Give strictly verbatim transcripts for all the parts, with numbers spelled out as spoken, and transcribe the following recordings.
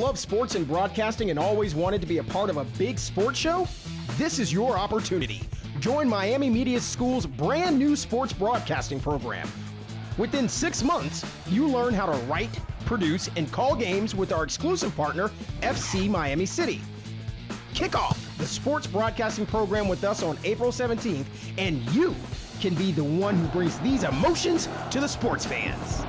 love sports and broadcasting and always wanted to be a part of a big sports show? This is your opportunity. Join Miami Media School's brand new sports broadcasting program. Within six months, you learn how to write, produce, and call games with our exclusive partner, F C Miami City. Kick off the sports broadcasting program with us on April seventeenth, and you can be the one who brings these emotions to the sports fans.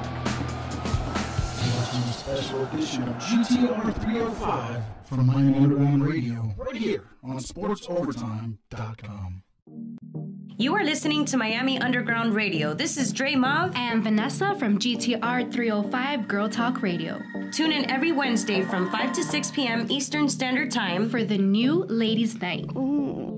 A special edition of G T R three oh five from Miami Underground Radio, right here on sports overtime dot com. You are listening to Miami Underground Radio. This is Dre Mav and Vanessa from G T R three oh five Girl Talk Radio. Tune in every Wednesday from five to six p.m. Eastern Standard Time for the new Ladies' Night. Ooh.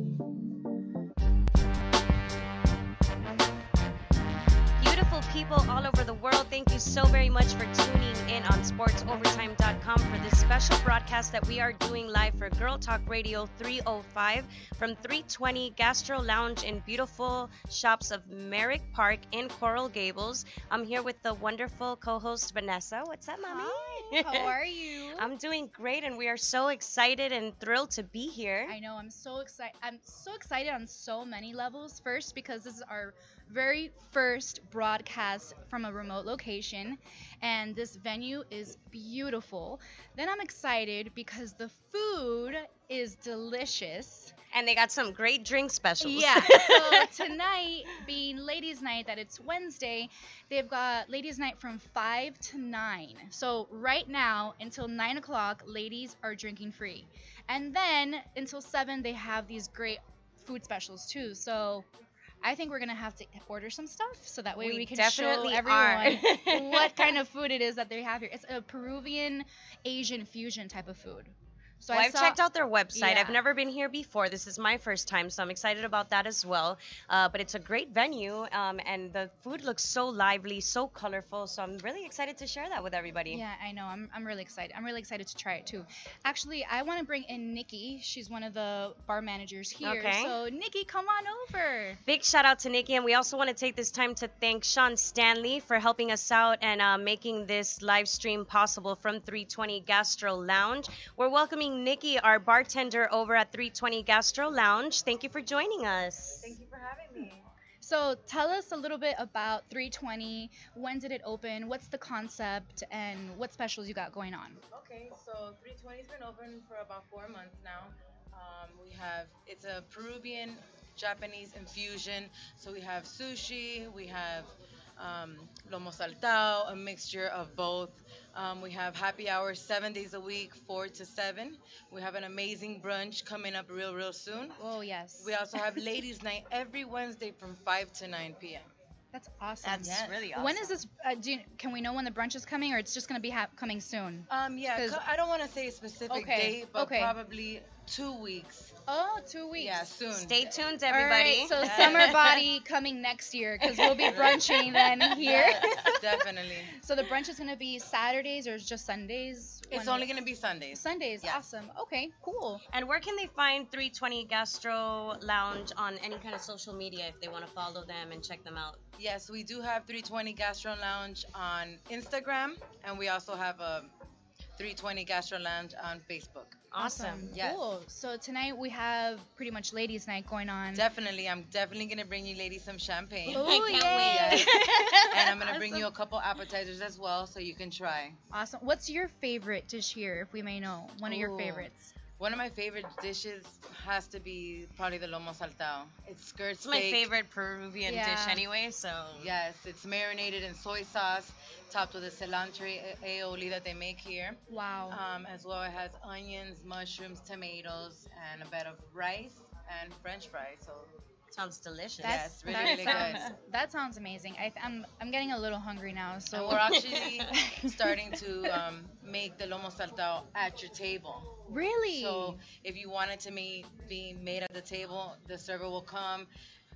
Beautiful people all over the world, thank you so very much for tuning in on sports overtime dot com for this special broadcast that we are doing live for Girl Talk Radio three oh five from three twenty Gastro Lounge in beautiful shops of Merrick Park in Coral Gables. I'm here with the wonderful co-host Vanessa. What's up, mommy? Hi, how are you? I'm doing great, and we are so excited and thrilled to be here. I know, I'm so excited. I'm so excited on so many levels. First, because this is our very first broadcast from a remote location, and this venue is beautiful. Then I'm excited because the food is delicious. And they got some great drink specials. Yeah, so tonight, being Ladies' Night, that it's Wednesday, they've got Ladies' Night from five to nine. So right now, until nine o'clock, ladies are drinking free. And then, until seven, they have these great food specials too. So I think we're going to have to order some stuff so that way we, we can definitely show everyone what kind of food it is that they have here. It's a Peruvian Asian fusion type of food. So well, I I've saw, checked out their website. yeah. I've never been here before. This is my first time, so I'm excited about that as well. Uh, but it's a great venue, um, and the food looks so lively, so colorful. So I'm really excited to share that with everybody. Yeah, I know. I'm, I'm really excited. I'm really excited to try it too. Actually, I want to bring in Nikki. She's one of the bar managers here. Okay. So Nikki, come on over. Big shout out to Nikki, and we also want to take this time to thank Sean Stanley for helping us out and uh, making this live stream possible from three twenty Gastro Lounge. We're welcoming Nikki, our bartender over at three twenty Gastro Lounge. Thank you for joining us. Thank you for having me. So tell us a little bit about three twenty. When did it open? What's the concept? And what specials you got going on? Okay, so three twenty's been open for about four months now. Um, we have, it's a Peruvian Japanese infusion. So we have sushi, we have um, lomo saltado, a mixture of both. Um, we have happy hours seven days a week, four to seven. We have an amazing brunch coming up real, real soon. Oh, yes. We also have Ladies' Night every Wednesday from five to nine p.m. That's awesome. That's Yes. really awesome. When is this? Uh, do you, can we know when the brunch is coming, or it's just going to be ha- coming soon? Um, yeah, 'Cause- co- I don't want to say a specific Okay, date, but okay. probably two weeks. Oh, two weeks. Yeah, soon. Stay tuned, All everybody. right, so summer body coming next year because we'll be brunching then here. Yes, definitely. So the brunch is going to be Saturdays or just Sundays? It's When- only going to be Sundays. Sundays. Yes. Awesome. Okay, cool. And where can they find three twenty Gastro Lounge on any kind of social media if they want to follow them and check them out? Yes, we do have three twenty Gastro Lounge on Instagram, and we also have a three twenty Gastro Lounge on Facebook. Awesome. Yes. Cool. So tonight we have pretty much ladies' night going on. Definitely, I'm definitely going to bring you ladies some champagne. Oh, I can't yay. Yes. And I'm going to bring you a couple appetizers as well so you can try. Awesome. What's your favorite dish here, if we may know? One of your Ooh. favorites. One of my favorite dishes has to be probably the lomo saltado. It's skirt It's my steak. favorite Peruvian Yeah. dish anyway, so. Yes, it's marinated in soy sauce, topped with a cilantro a- aioli that they make here. Wow. Um, as well, it has onions, mushrooms, tomatoes, and a bed of rice and French fries. So Sounds delicious. Yes, really, that really sounds, good. That sounds amazing. I, I'm I'm getting a little hungry now. So and we're actually starting to um, make the lomo saltado at your table. really. So if you want it to be, be made at the table, the server will come,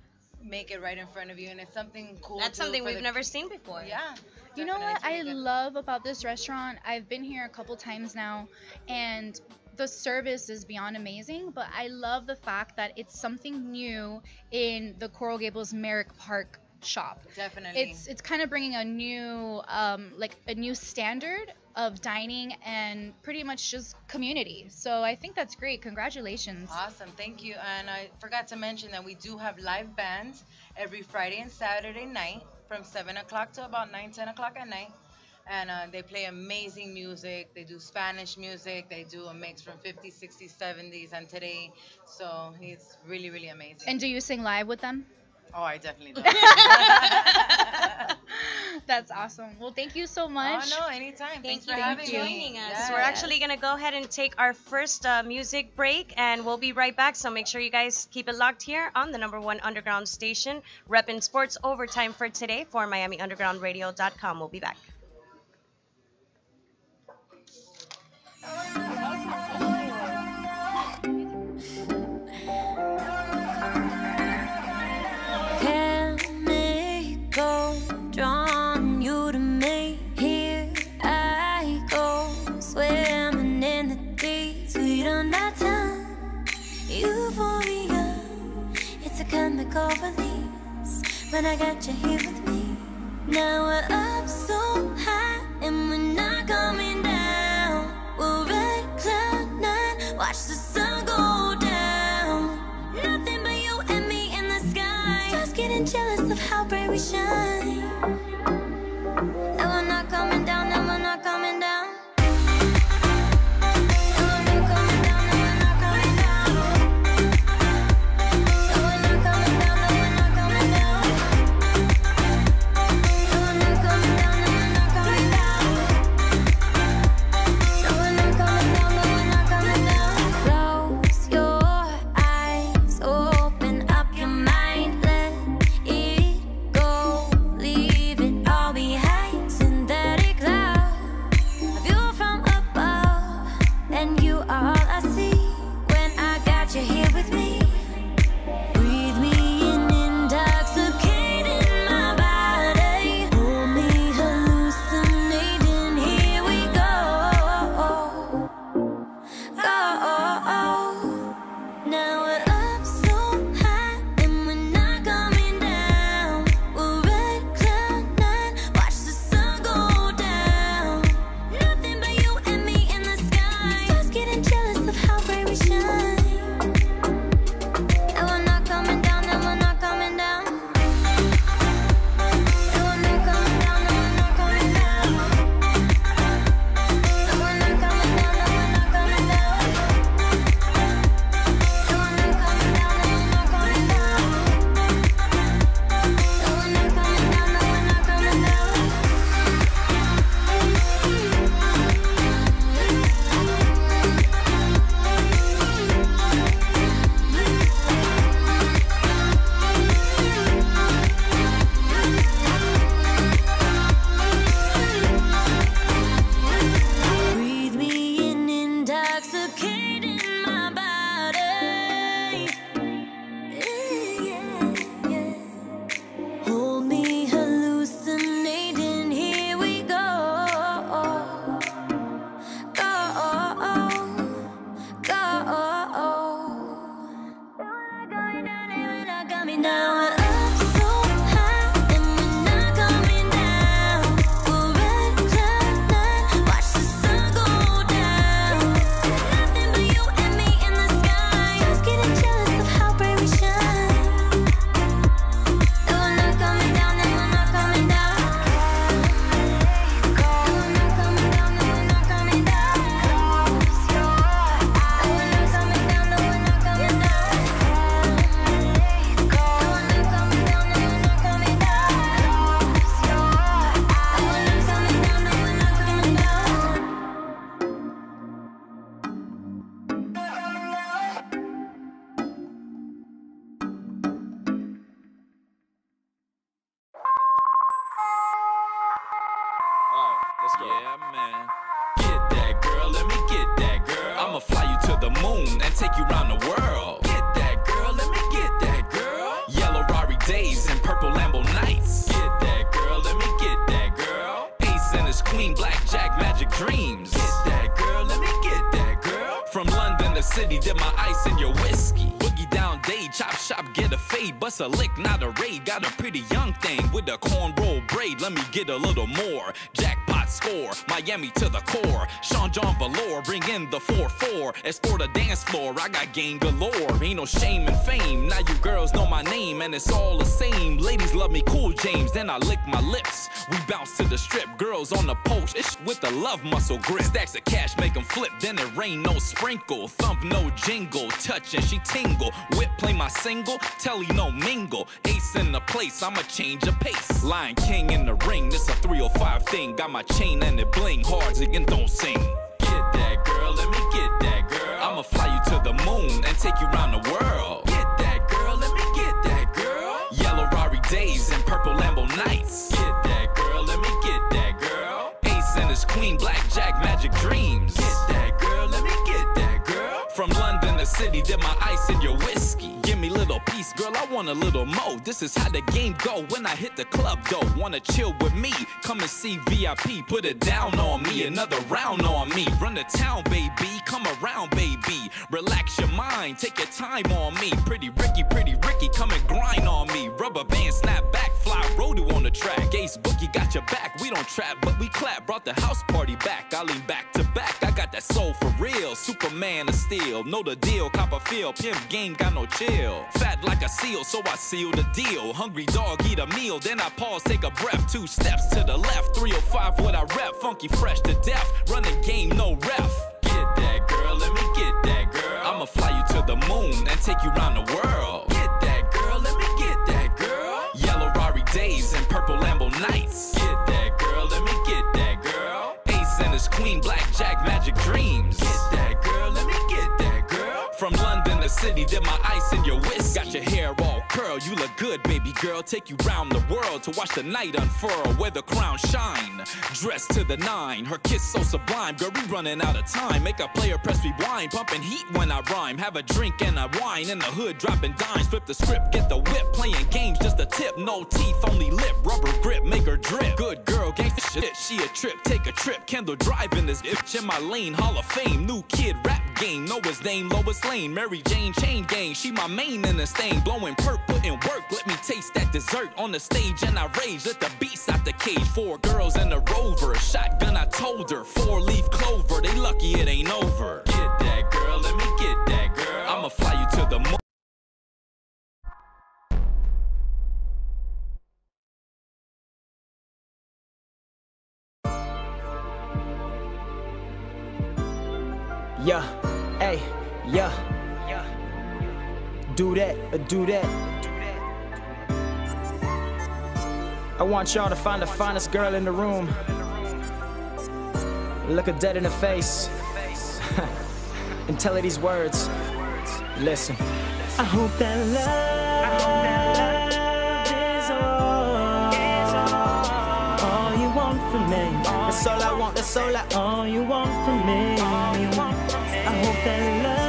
make it right in front of you, and it's something cool. That's too something for we've the- never seen before. Yeah. You know definitely. what It's I really good. love about this restaurant? I've been here a couple times now, and the service is beyond amazing, but I love the fact that it's something new in the Coral Gables Merrick Park shop. Definitely. It's it's kind of bringing a new um, like a new standard of dining and pretty much just community. So I think that's great. Congratulations. Awesome, thank you. And I forgot to mention that we do have live bands every Friday and Saturday night from seven o'clock to about nine, ten o'clock at night. And uh, they play amazing music. They do Spanish music. They do a mix from fifties, sixties, seventies, and today. So it's really, really amazing. And do you sing live with them? Oh, I definitely do. That's awesome. Well, thank you so much. Oh, no, anytime. Thank Thanks you for for having joining me. us. Yes. We're actually going to go ahead and take our first uh, music break, and we'll be right back. So make sure you guys keep it locked here on the number one underground station, repping Sports Overtime for today for Miami Underground Radio dot com. We'll be back. Drawn you to me. Here I go, swimming in the deep. Sweet on that tongue, euphoria. It's a chemical release when I got you here with me. Now we're up so high and we're not coming down. We're red cloud nine, watch the sun go down. Nothing but you and me in the sky. Stars getting jealous of how bright we shine. No, we're not coming down, no, we're not coming down. Yeah, man. Get that girl, let me get that girl. I'ma fly you to the moon and take you around the world. Get that girl, let me get that girl. Yellow Rari days and purple Lambo nights. Get that girl, let me get that girl. Ace and his queen, blackjack, magic dreams. Get that girl, let me get that girl. From London to City, dip my ice in your whiskey. Boogie down day, chop shop, get a fade, bust a lick, not a raid. Got a pretty young thing with a cornrow braid. Let me get a little more. Jackpot score, Miami to the core. Sean John Valor, bring in the four four. Escort a dance floor, I got game galore. Ain't no shame in fame. Now you girls know my name, and it's all the same. Ladies love me, Cool James. Then I lick my lips. We bounce to the strip. Girls on the post, ish with the love muscle grip. Stacks of cash make them flip. Then it rain, no sprinkle. Thump, no jingle. Touch and she tingle. Whip, play my single. Telly, no mingle. Ace in the place, I'ma change a pace. Lion King in the ring, this a three oh five thing. Got my chain and it bling. Hard again, don't sing. Get that girl, let me get that girl. I'ma fly you to the moon and take you around the world. Get that girl, let me get that girl. Yellow Rari days and purple Lambo nights. Get that girl, let me get that girl. Ace and his queen, blackjack, magic dreams. Get that girl, let me get that girl. From London to city, dip my ice in your whiskey. Give me little piece, girl, I want a little more. This is how the game go when I hit the club, though. Wanna chill with me? Come and see V I P. Put it down on me, another round on me. Run the town, baby. Come around, baby. Relax your mind, take your time on me. Pretty Ricky, pretty Ricky, come and grind on me. Rubber band, snap back, fly roadie on the track. Ace Boogie got your back. We don't trap, but we clap. Brought the house party back. I lean back to back. I got that soul for real. Superman of steel. Know the deal. Copperfield, pimp game, got no chill. Fat like a seal, so I seal the deal. Hungry dog, eat a meal. Then I pause, take a breath. Two steps to the left. three oh five, what I rep. Funky, fresh to death. Running game, no ref. Get that girl, let me get that girl. I'ma fly you to the moon and take you around the world. Get that girl, let me get that girl. Yellow Rari days and purple Lambo nights. Get that girl, let me get that girl. Ace and his queen, blackjack, magic dreams. Get that girl, let me get that girl. From London to city, dip my ice in your whiskey. Got your hair all curl, you look good, baby girl. Take you round the world to watch the night unfurl, where the crown shine. Dressed to the nine, her kiss so sublime. Girl, we running out of time. Make a player press rewind, pumping heat when I rhyme. Have a drink and a wine in the hood, dropping dimes. Flip the script, get the whip, playing games, just a tip. No teeth, only lip, rubber grip, make her drip. Good girl, gangsta shit, she a trip, take a trip. Kendall driving this bitch in my lane, Hall of Fame. New kid, rap game, know his name, Lois Lane. Mary Jane, chain gang, she my main in the stain. Blowing perp, putting work, let me taste that dessert. On the stage and I rage, let the beast out the cage. Four girls in a Rover, shotgun I told her. Four leaf clover, they lucky it ain't over. Get that girl, let me get that girl. I'ma fly you to the moon. Yeah, hey, yeah, yeah. Do that, uh, do that. I want y'all to find the finest girl in the room. Look her dead in the face and tell her these words. Listen. I hope that love is all, all you want from me. That's all I want, that's all I, all you want from me. I hope that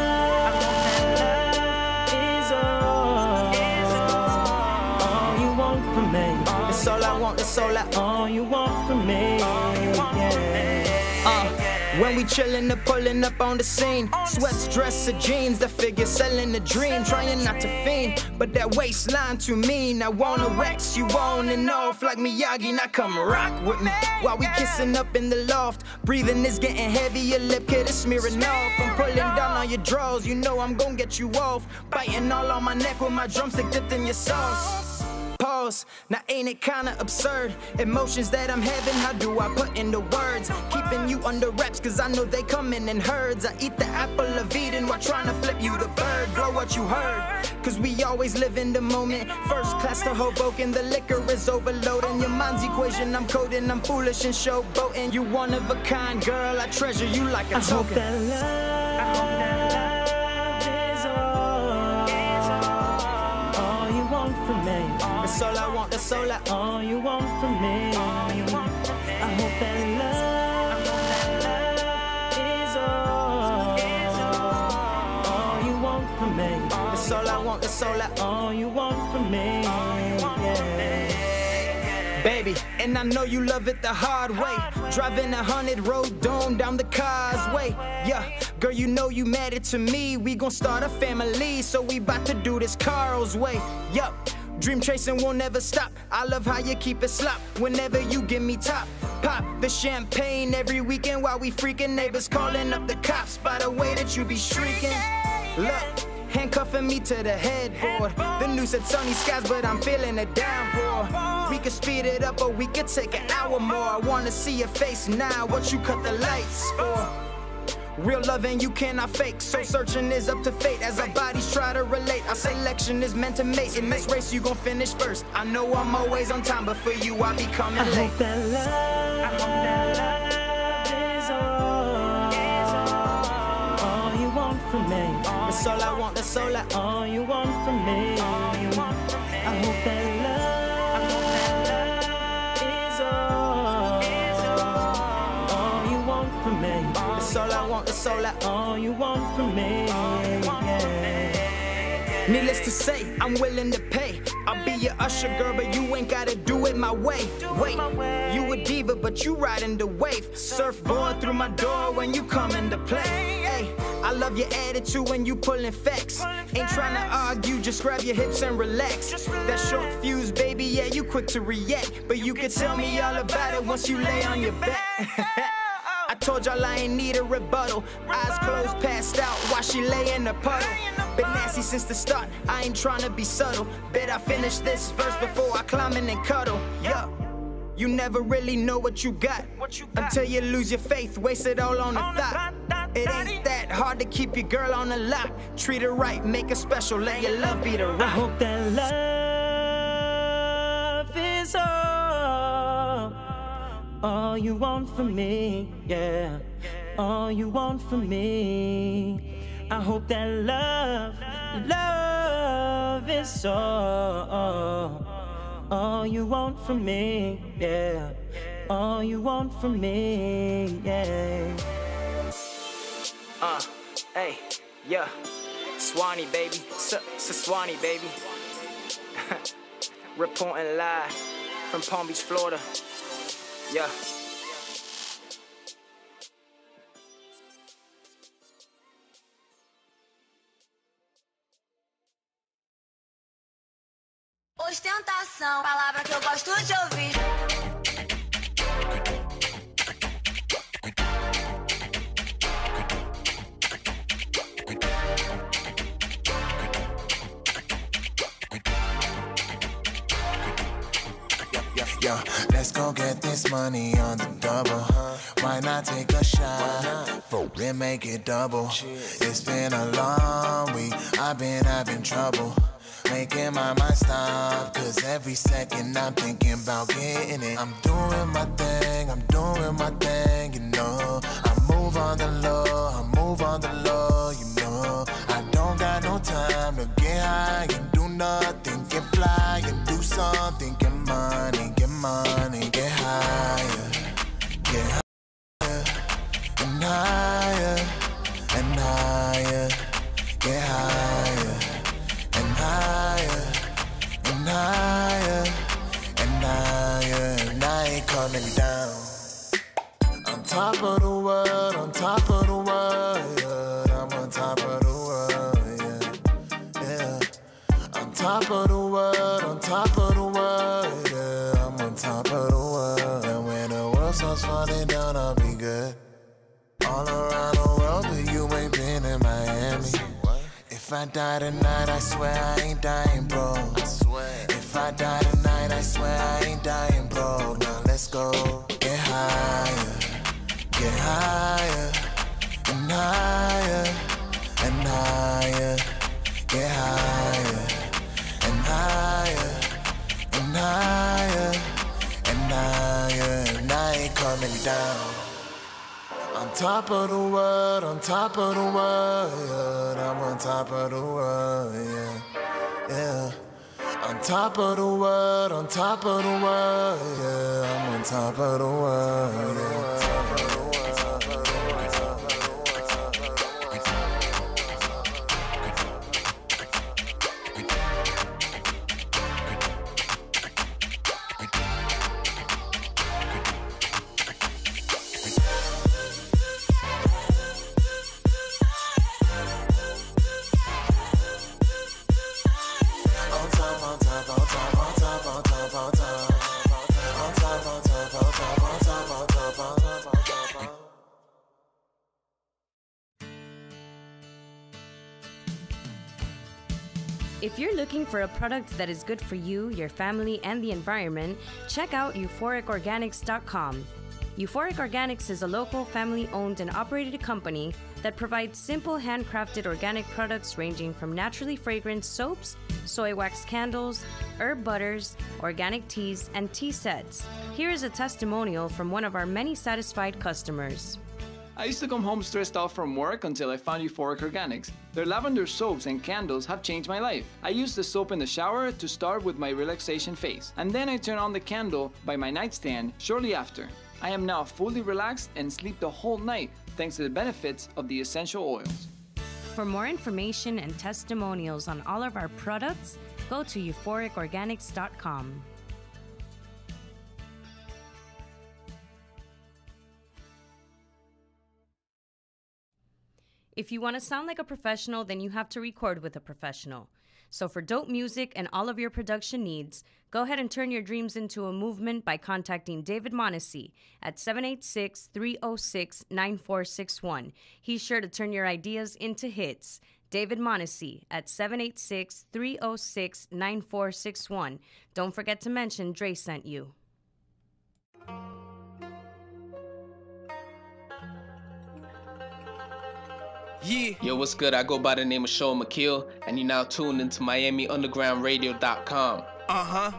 love is all, all you want from me. That's all I want, that's all I, all you want from me. Yeah. Uh, when we chillin' and pullin' up on the scene, sweats, dress, or jeans, the figure selling the dream, trying not to fiend, but that waistline too mean. I wanna wax you on and off like Miyagi, now come rock with me while we kissin' up in the loft. Breathing is getting heavy, your lip kid is smearing off. I'm pulling down on your drawers, you know I'm gon' get you off. Biting all on my neck with my drumstick dipped in your sauce. Pause, now ain't it kinda absurd? Emotions that I'm having, how do I put into words? Keeping you under wraps, cause I know they coming in herds. I eat the apple of Eden while trying to flip you the bird. Blow what you heard, cause we always live in the moment. First class to Hoboken, the liquor is overloading. Your mind's equation, I'm coding, I'm foolish and showboating. You one of a kind, girl, I treasure you like a I token. Hope that love, I hope that love is all, all you want from me. That's all I want, that's all I, all you want from me. I hope that love is all, all you want from me. That's all I want, that's all I, all you want from me. Yeah. Baby, And I know you love it the hard way. Driving a hundred road dome down the causeway. Yeah, girl, you know you mattered to me. We gon' start a family, so we bout to do this Carl's way. Yup, dream chasing won't never stop. I love how you keep it slop whenever you give me top. Pop the champagne every weekend while we freaking. Neighbors calling up the cops by the way that you be shrieking. Look, handcuffing me to the headboard. The news said sunny skies, but I'm feeling a downpour. We could speed it up or we could take an hour more. I wanna see your face now, what you cut the lights for. Real loving you cannot fake, so searching is up to fate. As our bodies try to relate, our selection is meant to mate. In this race you gon' finish first. I know I'm always on time, but for you I'll be coming late. I hope that love, I hope that love is all, all you want from me. That's all I want, that's all I, all you want from me. All you want from me. I hope that love, I hope that love is all, all you want from me. That's all I want, that's all I, all you want from me. Yeah. Needless to say, I'm willing to pay. I'll be your usher, girl, but you ain't gotta do it my way. Wait, you a diva, but you riding the wave. Surfboard through my door when you come into play. Hey, I love your attitude when you pulling facts. Ain't trying to argue, just grab your hips and relax. That short fuse, baby, yeah, you quick to react. But you can tell me all about it once you lay on your back. I told y'all I ain't need a rebuttal. Eyes closed, passed out while she lay in the puddle. Been nasty since the start, I ain't trying to be subtle. Bet I finish this verse before I climb in and cuddle. Yeah, you never really know what you got until you lose your faith, waste it all on a thought. It ain't that hard to keep your girl on the lock. Treat her right, make her special, let your love be the rock. I hope that love is all, all you want from me, yeah, all you want from me. I hope that love, love is all, all you want from me, yeah, all you want from me, yeah. Uh, hey, yeah, Swanee, baby, S-S-Swanee, baby. Reporting live from Palm Beach, Florida. Yeah. Ostentação, palavra que eu gosto de ouvir. Yo, let's go get this money on the double. Why not take a shot for it, make it double? It's been a long week, I've been having trouble making my mind stop, cause every second I'm thinking about getting it. I'm doing my thing, I'm doing my thing, you know. I move on the low, I move on the low, you know. I don't got no time to get high and do nothing, get fly and do something, get money, get money, get higher, get higher, and higher, and higher, get higher, and higher, and higher, and higher, and I ain't coming down. On top of the world, on top of the world, yeah. I'm on top of the world, yeah, yeah. On top of the world, on top of the world, yeah. I'm on top of the world. And when the world starts falling down, I'll be good. All around the world, but you ain't been in Miami. If I die tonight, I swear I ain't dying broke. I swear. If I die tonight, I swear I ain't dying broke. Now let's go. Get higher, get higher, and higher, and higher. Get higher, and higher, and higher, and higher. And I ain't coming down. On top of the world, on top of the world, I'm on top of the world, yeah, yeah. On top of the world, on top of the world, yeah, I'm on top of the world, yeah. If you're looking for a product that is good for you, your family, and the environment, check out euphoric organics dot com. Euphoric Organics is a local, family-owned and operated company that provides simple, handcrafted organic products ranging from naturally fragrant soaps, soy wax candles, herb butters, organic teas, and tea sets. Here is a testimonial from one of our many satisfied customers. I used to come home stressed out from work until I found Euphoric Organics. Their lavender soaps and candles have changed my life. I use the soap in the shower to start with my relaxation phase, and then I turn on the candle by my nightstand shortly after. I am now fully relaxed and sleep the whole night thanks to the benefits of the essential oils. For more information and testimonials on all of our products, go to euphoric organics dot com. If you want to sound like a professional, then you have to record with a professional. So for dope music and all of your production needs, go ahead and turn your dreams into a movement by contacting David Monacy at seven eight six, three oh six, nine four six one. He's sure to turn your ideas into hits. David Monacy at seven eight six, three oh six, nine four six one. Don't forget to mention Dre sent you. Yeah. Yo, what's good? I go by the name of Sean McKeel, and you're now tuned into Miami Underground Radio dot com. Uh-huh.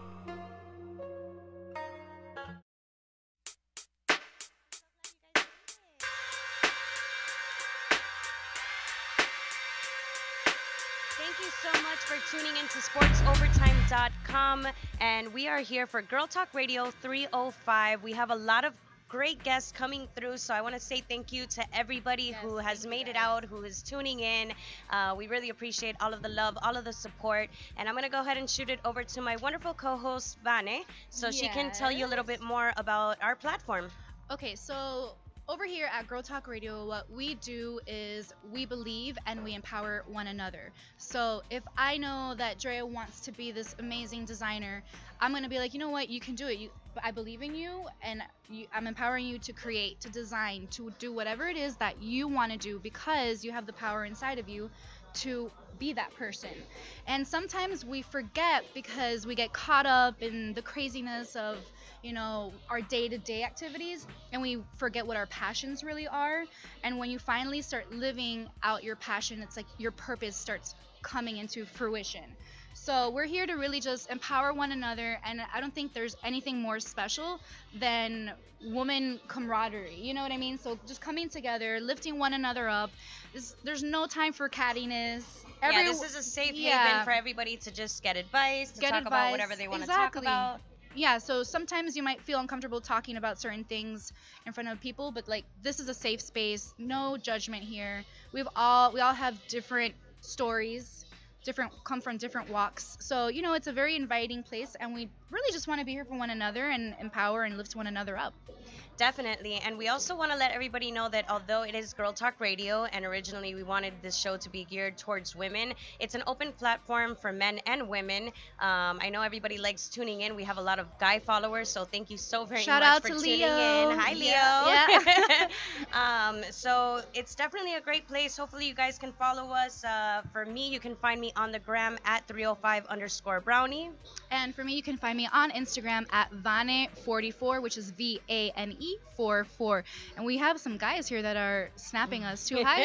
Thank you so much for tuning into sports overtime dot com, and we are here for Girl Talk Radio three oh five. We have a lot of great guests coming through, so I want to say thank you to everybody yes, who has made it out, who is tuning in. Uh, we really appreciate all of the love, all of the support, and I'm going to go ahead and shoot it over to my wonderful co-host, Vane, so yes. she can tell you a little bit more about our platform. Okay, so over here at Girl Talk Radio, what we do is we believe and we empower one another. So if I know that Drea wants to be this amazing designer, I'm going to be like, you know what, you can do it. You, I believe in you, and you, I'm empowering you to create, to design, to do whatever it is that you want to do, because you have the power inside of you to be that person. And sometimes we forget because we get caught up in the craziness of, you know, our day-to-day activities, and we forget what our passions really are. And when you finally start living out your passion, it's like your purpose starts coming into fruition. So we're here to really just empower one another, and I don't think there's anything more special than woman camaraderie, you know what I mean? So just coming together, lifting one another up. This, there's no time for cattiness. Every, yeah, this is a safe yeah. haven for everybody to just get advice, to get talk advice. about whatever they want exactly. to talk about. Yeah, so sometimes you might feel uncomfortable talking about certain things in front of people, but like this is a safe space, no judgment here. We've all we all have different stories, different come from different walks. So, you know, it's a very inviting place, and we really just want to be here for one another and empower and lift one another up. Definitely. And we also want to let everybody know that although it is Girl Talk Radio, and originally we wanted this show to be geared towards women, it's an open platform for men and women. Um, I know everybody likes tuning in. We have a lot of guy followers, so thank you so very Shout much out for to tuning Leo. in. Hi, Leo. Yeah. yeah. um, so it's definitely a great place. Hopefully you guys can follow us. Uh, for me, you can find me on the gram at three oh five underscore brownie. And for me, you can find me on Instagram at Vane forty-four, which is V A N E four four. And we have some guys here that are snapping us too. Hi,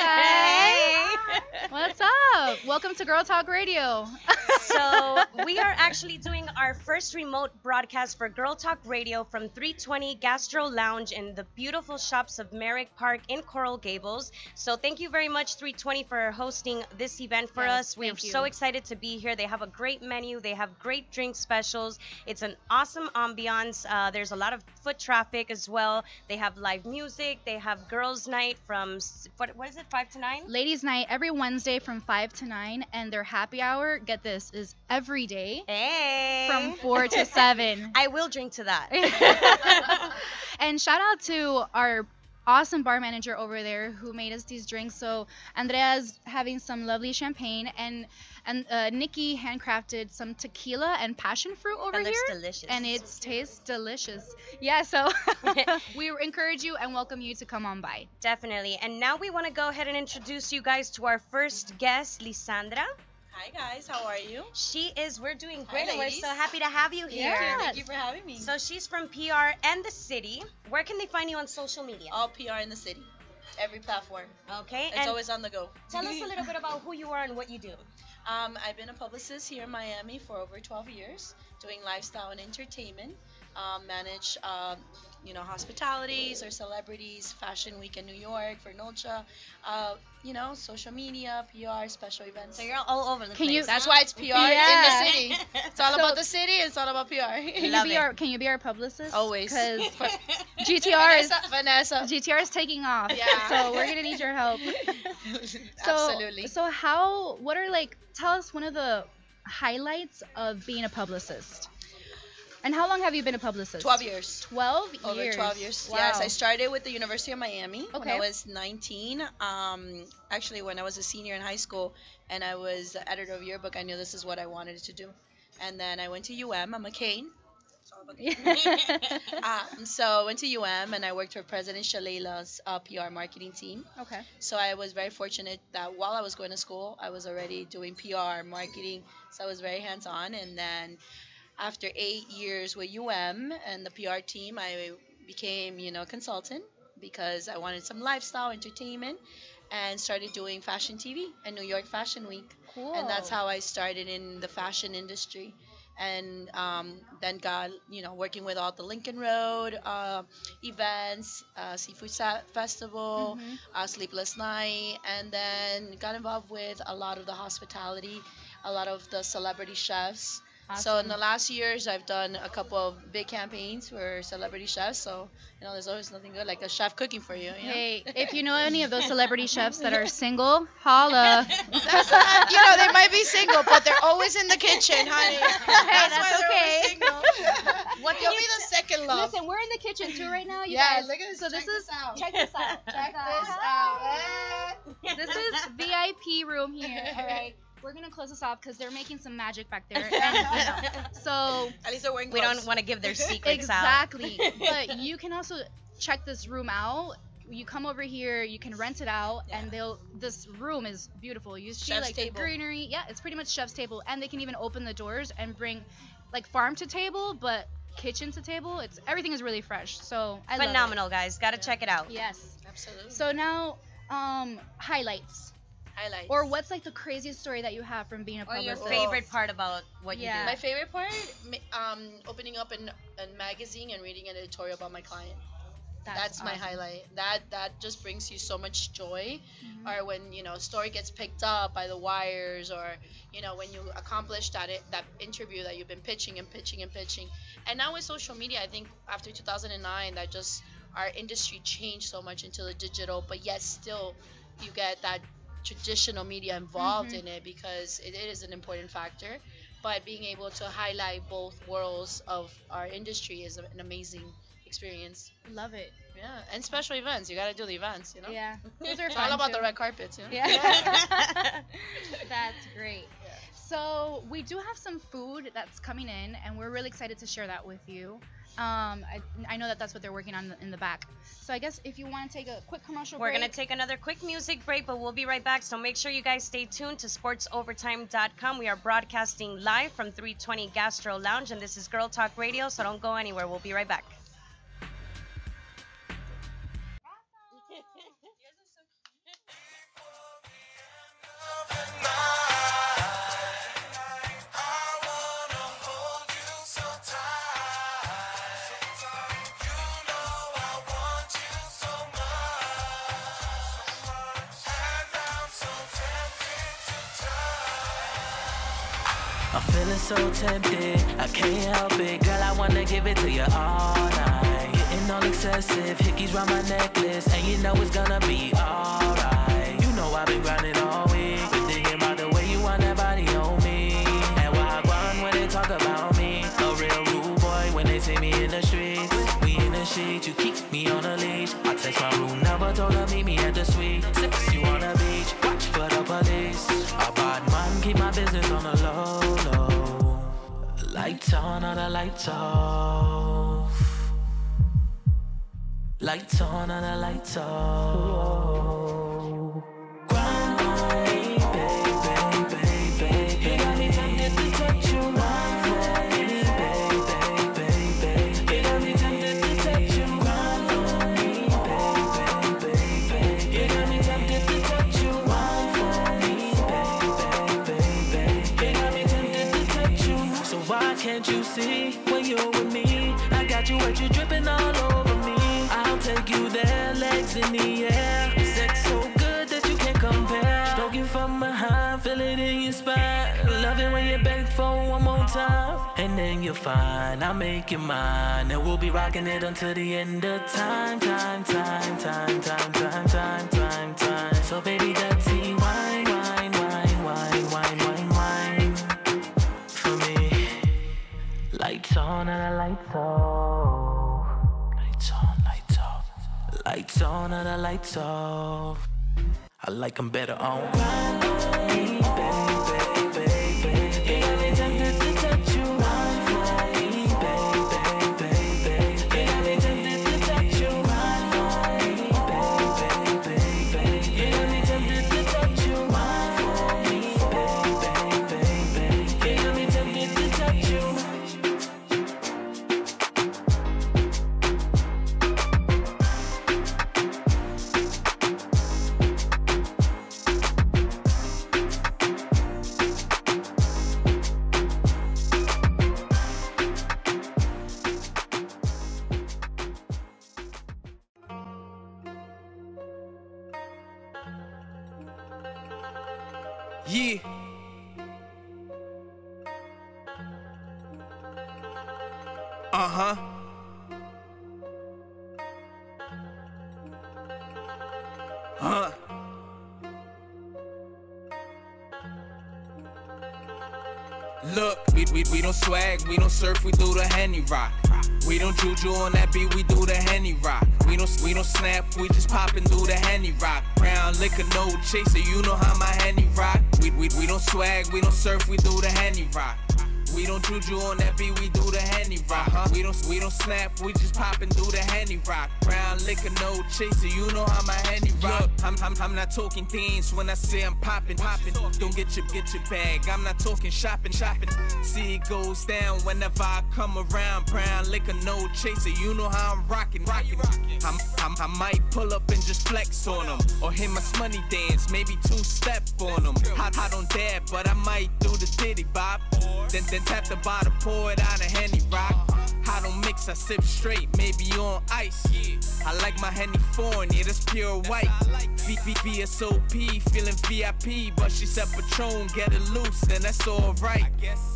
guys. Hey. What's up? Welcome to Girl Talk Radio. So we are actually doing our first remote broadcast for Girl Talk Radio from three twenty Gastro Lounge in the beautiful shops of Merrick Park in Coral Gables. So thank you very much, three twenty, for hosting this event for yes, us. We're you. so excited to be here. They have a great menu. They have great drink specials. It's an awesome ambiance. Uh, there's a lot of foot traffic as well. They have live music. They have girls' night from, what, what is it, five to nine? Ladies' night every Wednesday from five to nine, and their happy hour, get this, is every day hey. from four to seven. I will drink to that. And shout out to our awesome bar manager over there who made us these drinks. So Andrea's having some lovely champagne, and and uh, Nikki handcrafted some tequila and passion fruit over that here. Looks delicious. And it tastes delicious. Yeah, so we encourage you and welcome you to come on by. Definitely. And now we want to go ahead and introduce you guys to our first guest, Lisandra. Hi guys, how are you? She is, we're doing great, Hi, and we're ladies. so happy to have you here. Yeah, thank you for having me. So she's from P R and the city. Where can they find you on social media? All P R in the city, every platform. Okay. It's and always on the go. Tell us a little bit about who you are and what you do. Um, I've been a publicist here in Miami for over twelve years, doing lifestyle and entertainment. Um, manage, um, you know, hospitalities or celebrities, Fashion Week in New York for Nolcha, uh, you know, social media, P R, special events. So you're all over the Can place. you- That's why it's P R Yeah. in the city. It's all So- about the city. It's all about P R. Can you Love be it. our Can you be our publicist? Always. Because G T R is Vanessa, Vanessa. G T R is taking off. Yeah. So we're gonna need your help. So, Absolutely. So how? What are like? Tell us one of the highlights of being a publicist. And how long have you been a publicist? twelve years. twelve Over years. twelve years. Wow. Yes, I started with the University of Miami when Okay. I was nineteen. Um, actually, when I was a senior in high school and I was the editor of Yearbook, I knew this is what I wanted to do. And then I went to U M. I'm a Cane. um, so I went to U M and I worked for President Shaleila's uh, P R marketing team. Okay. So I was very fortunate that while I was going to school, I was already doing P R marketing. So I was very hands-on. And then after eight years with U M and the P R team, I became, you know, a consultant because I wanted some lifestyle entertainment and started doing fashion T V and New York Fashion Week. Cool. And that's how I started in the fashion industry. And um, then got, you know, working with all the Lincoln Road uh, events, uh, Seafood Sa- Festival, Mhm. uh, Sleepless Night, and then got involved with a lot of the hospitality, a lot of the celebrity chefs. So in the last years, I've done a couple of big campaigns for celebrity chefs. So, you know, there's always nothing good like a chef cooking for you. you know? Hey, if you know any of those celebrity chefs that are single, holla. That's, you know, they might be single, but they're always in the kitchen, honey. Hey, that's why they're okay. always single. What You'll can be you- the second love. Listen, we're in the kitchen too right now, you Yeah, guys. look at this. So this Check is this out. check this out. Check this out. Eh. This is V I P room here. All right. We're gonna close this off because they're making some magic back there. And, you know, so At least they're wearing We gloves. don't want to give their secrets out. exactly. But you can also check this room out. You come over here, you can rent it out, and they'll. This room is beautiful. You see Chef's like table. the greenery. Yeah, it's pretty much chef's table, and they can even open the doors and bring, like farm to table, but kitchen to table. It's everything is really fresh. So I love it. Phenomenal, guys. Got to check it out. Yes. Absolutely. So now, um, highlights. Highlights. Or what's like the craziest story that you have from being a Or your publicist? favorite part about what you Yeah. do. My favorite part, ma- um, opening up an, a magazine and reading an editorial about my client. That's, That's my awesome. highlight. That that just brings you so much joy. Mhm. Or when, you know, a story gets picked up by the wires, or, you know, when you accomplish that it, that interview that you've been pitching and pitching and pitching. And now with social media, I think after two thousand nine, that just our industry changed so much into the digital, but yet still you get that traditional media involved Mhm. in it because it, it is an important factor. But being able to highlight both worlds of our industry is an amazing experience. Love it. Yeah, and special events. You got to do the events, you know? Yeah. Those are It's fun all about too. the red carpets, you know? Yeah. That's great. So we do have some food that's coming in, and we're really excited to share that with you. Um, I, I know that that's what they're working on in the back. So I guess if you want to take a quick commercial We're break. going to take another quick music break, but we'll be right back. So make sure you guys stay tuned to sports overtime dot com. We are broadcasting live from three twenty Gastro Lounge, and this is Girl Talk Radio, so don't go anywhere. We'll be right back. I'm feeling so tempted, I can't help it. Girl, I wanna give it to you all night. Getting all excessive, hickeys round my necklace, and you know it's gonna be alright. You know I've been grinding all week, been thinking about the way you want that body on me. And why I grind when they talk about me. A real rude boy when they see me in the streets. We in the sheet, you keep me on a leash. I text my room number, told her meet me at the suite. Six, you on the beach, watch for the police. A bad man, keep my business on the low. Lights on, all the lights off. Lights on, all the lights off. Grind on me, baby, baby, baby. can't you see when you're with me? I got you wet, you dripping all over me. I'll take you there, legs in the air. Sex so good that you can't compare. Stroking from behind, feel it in your spine. Love it when you beg for one more time. And then you're fine, I'll make you mine. And we'll be rocking it until the end of time. Time, time, time, time, time, time, time, time. So baby, that's the wine, wine, wine, wine, wine, wine, wine. For me, lights on and the lights off. Lights on, lights off. Lights on and the lights off. I like them better on wine, baby, baby, baby. Got me tempted to touch you. Wine for me, baby, baby. Got me tempted to touch you. Wine for me, baby, baby. Got me tempted to touch you. Wine for me, baby, baby. Got me tempted to touch you. Yeah. Uh-huh. Huh. Look, we, we, we don't swag, we don't surf, we do the Henny rock. We don't juju on that beat, we do the Henny rock. We don't we don't snap, we just pop and do the Henny rock. Brown liquor, no chaser, you know how my Henny rock. We, we, we don't swag, we don't surf, we do the Henny rock. We don't juju on that beat, we do the Henny rock. Uh-huh. We don't we don't snap, we just pop and do the Henny rock. Brown liquor, no chaser, you know how my Henny rock. Look, I'm, I'm I'm not talking things when I say I'm popping, popping. Don't get your get your bag. I'm not talking shopping, shopping. See it goes down whenever I come around. Brown liquor, no chaser, you know how I'm rocking, rocking. I'm, I'm, I might pull up and just flex on them, or hit my money dance, maybe two step on them. Hot hot on that, but I might do the diddy bop. Then then tap the bottle, pour it out a Henny rock. I don't mix, I sip straight, maybe on ice. I like my Henny foreign, yeah, that's pure white. V V V S O P, feeling V I P, but she said Patron, get it loose, then that's alright.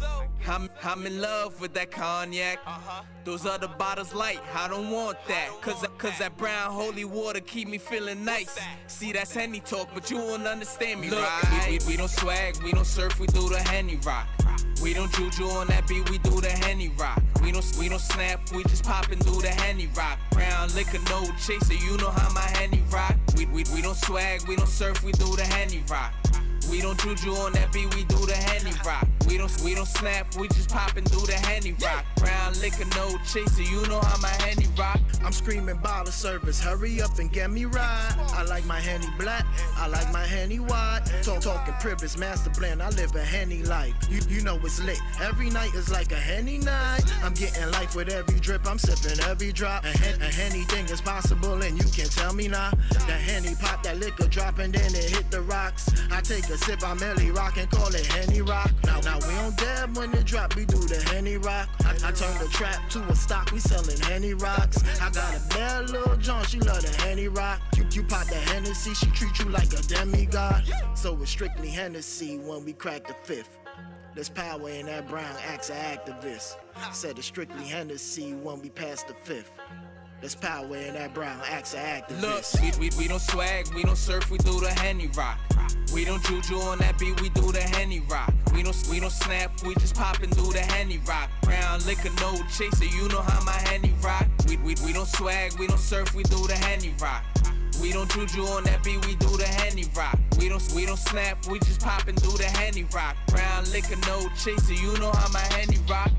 I'm, I'm in love with that cognac. Those other bottles light, I don't want that. Cause, cause that brown holy water keep me feeling nice. See, that's Henny talk, but you won't understand me, Look, right? We, we, we don't swag, we don't surf, we do the Henny rock. We don't juju on that beat, we do the Henny rock. We don't we don't snap, we just pop and do the Henny rock. Brown liquor, no chaser, you know how my Henny rock. We, we, we don't swag, we don't surf, we do the Henny rock. We don't juju on that beat, we do the Henny rock. We don't we don't snap, we just pop and do the Henny rock. Brown liquor, no chaser, you know how my Henny rock. I'm screaming bottle service, hurry up and get me right. I like my Henny black, I like my Henny white. Talk, talking privilege, master blend, I live a Henny life. You, you know it's lit, every night is like a Henny night. I'm getting life with every drip, I'm sipping every drop. A, hen, a Henny thing is possible and you can tell me not. That Henny pop, that liquor drop and then it hit the rocks. I take a sip, I merely rock and call it Henny rock. Now, now we don't dab when it drop, we do the Henny rock. I, I turn the trap to a stock, we selling Henny rocks. I got a bad little John, she love the Henny rock. You, you pop the Hennessy, she treat you like a demigod. So it's strictly Hennessy when we crack the fifth. There's power in that brown axe activist. Said it's strictly Hennessy when we pass the fifth. There's power in that brown axe activist. Look, we, we, we don't swag, we don't surf, we do the Henny rock. We don't juju on that beat, we do the Henny rock. We don't we don't snap, we just pop and do the Henny rock. Brown liquor, no chaser, you know how my Henny rock. We, we, we don't swag, we don't surf, we do the Henny rock. We don't juju on that beat, we do the Henny rock. We don't we don't snap, we just pop and do the Henny rock. Brown liquor, no chaser, you know how my Henny rock.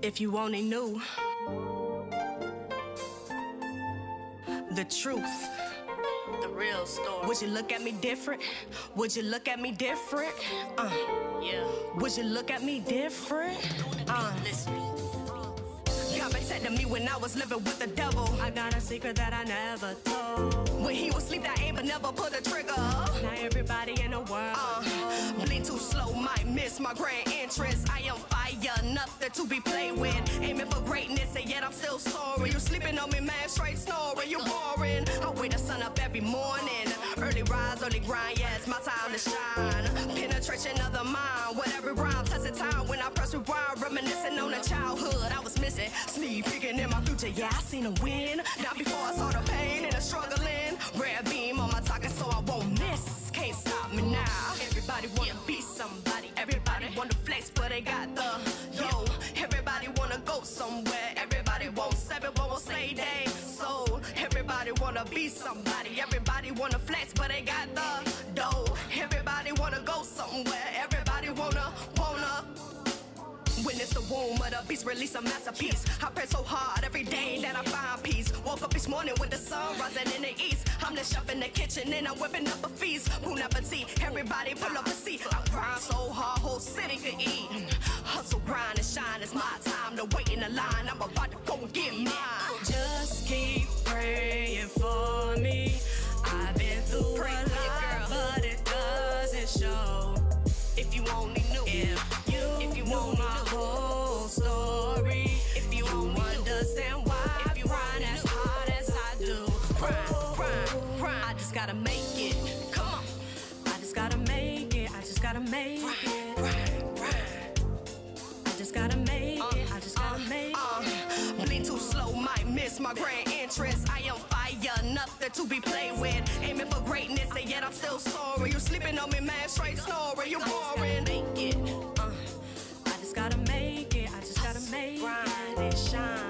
If you only knew the truth, The real story. would you look at me different? Would you look at me different? Uh, Yeah. would you look at me different? Uh, God protected me when I was living with the devil. I got a secret that I never told. When he was asleep, I aimed but never pulled the trigger. Now everybody in the world uh, bleed too slow, might miss my grand entrance. I am fire, nothing to be played with. Aiming for greatness, and yet I'm still soaring. You sleeping on me, man, straight snoring. You boring. I wake the sun up every morning. Early rise, early grind, yeah, it's my time to shine. Penetration of the mind, whatever rhyme, testing time when I press rewind, reminiscing on the childhood I was missing. Sneak peeking in my future, yeah, I seen a win. Not before I saw the pain and the struggling. Red beam on my talking, so I won't miss. Can't stop me now. Everybody wanna be somebody. Everybody wanna flex, but they got the yo. Everybody wanna go somewhere. Everybody wants, everyone will say they sold. Everybody wanna be somebody. Everybody wanna flex, but they got the dough. Everybody wanna go somewhere. Everybody wanna, wanna. Witness the womb of the beast, release a masterpiece. I pray so hard every day that I find peace. Woke up each morning with the sun rising in the east. I'm the chef in the kitchen and I'm whipping up a feast. Bon appetit, everybody pull up a seat. I grind so hard, whole city could eat. Hustle, grind, and shine. It's my time to wait in the line. I'm about to go and get mine. Just keep praying for me. I've been through a lot, but it doesn't show. If you only knew, if you, if you knew my whole story, if you only understand why if you run as hard as I do, grind, grind, grind. I just gotta make it. Come on, I just gotta make it. I just gotta make it. Grind, grind. I just gotta make it. I just gotta make it. Bleed too slow, might miss my grand entrance. I am fire, nothing to be played with. Aiming for greatness, and yet I'm still soaring. You sleeping on me, man, straight snoring. You boring. Make it. Uh, I just gotta make it. I just gotta make it and shine.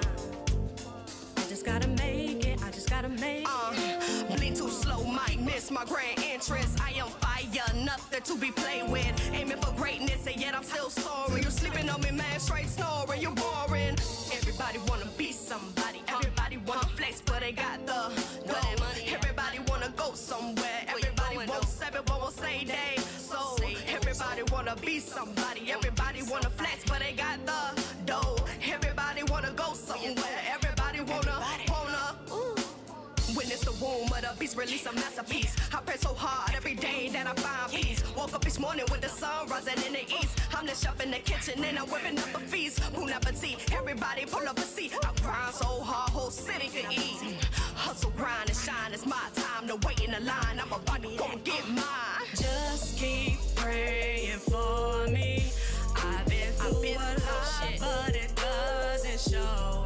I just gotta make it. I just gotta make uh, it. Bleed too slow, might miss my grand entrance. I am fire, nothing to be played with. Aiming for greatness, and yet I'm still soaring. You sleeping on me, man, straight snoring. You boring. Everybody wanna be somebody. Everybody wanna flex, but they got the dough. Everybody wanna go somewhere. Everybody wants, everyone will say they so. Everybody wanna be somebody. Everybody wanna flex, but they got the dough. Everybody wanna go somewhere. Everybody wanna, wanna. Witness the womb of the beast, release a masterpiece. I pray so hard every day that I find peace. Woke up each morning with the sun rising in the east. I'm the chef in the kitchen and I'm whipping up a feast. Bon appetit, everybody pull up a seat. I grind so hard, whole city could eat. Hustle, grind, and shine. It's my time to wait in the line. I'm about to go and get mine. Just keep praying for me. I've been through, I've been a lot, but it doesn't show.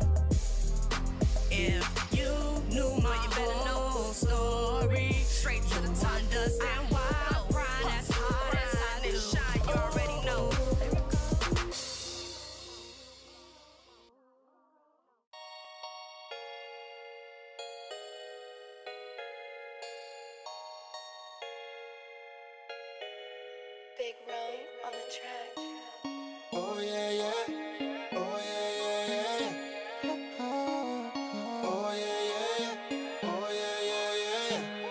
If you knew my whole story, straight to the top, understand why I grind as hard as I do. Shine, you already know. Big Rome on the track. Oh yeah, yeah. Oh yeah, yeah, yeah. Oh yeah, yeah, yeah. Oh yeah, yeah,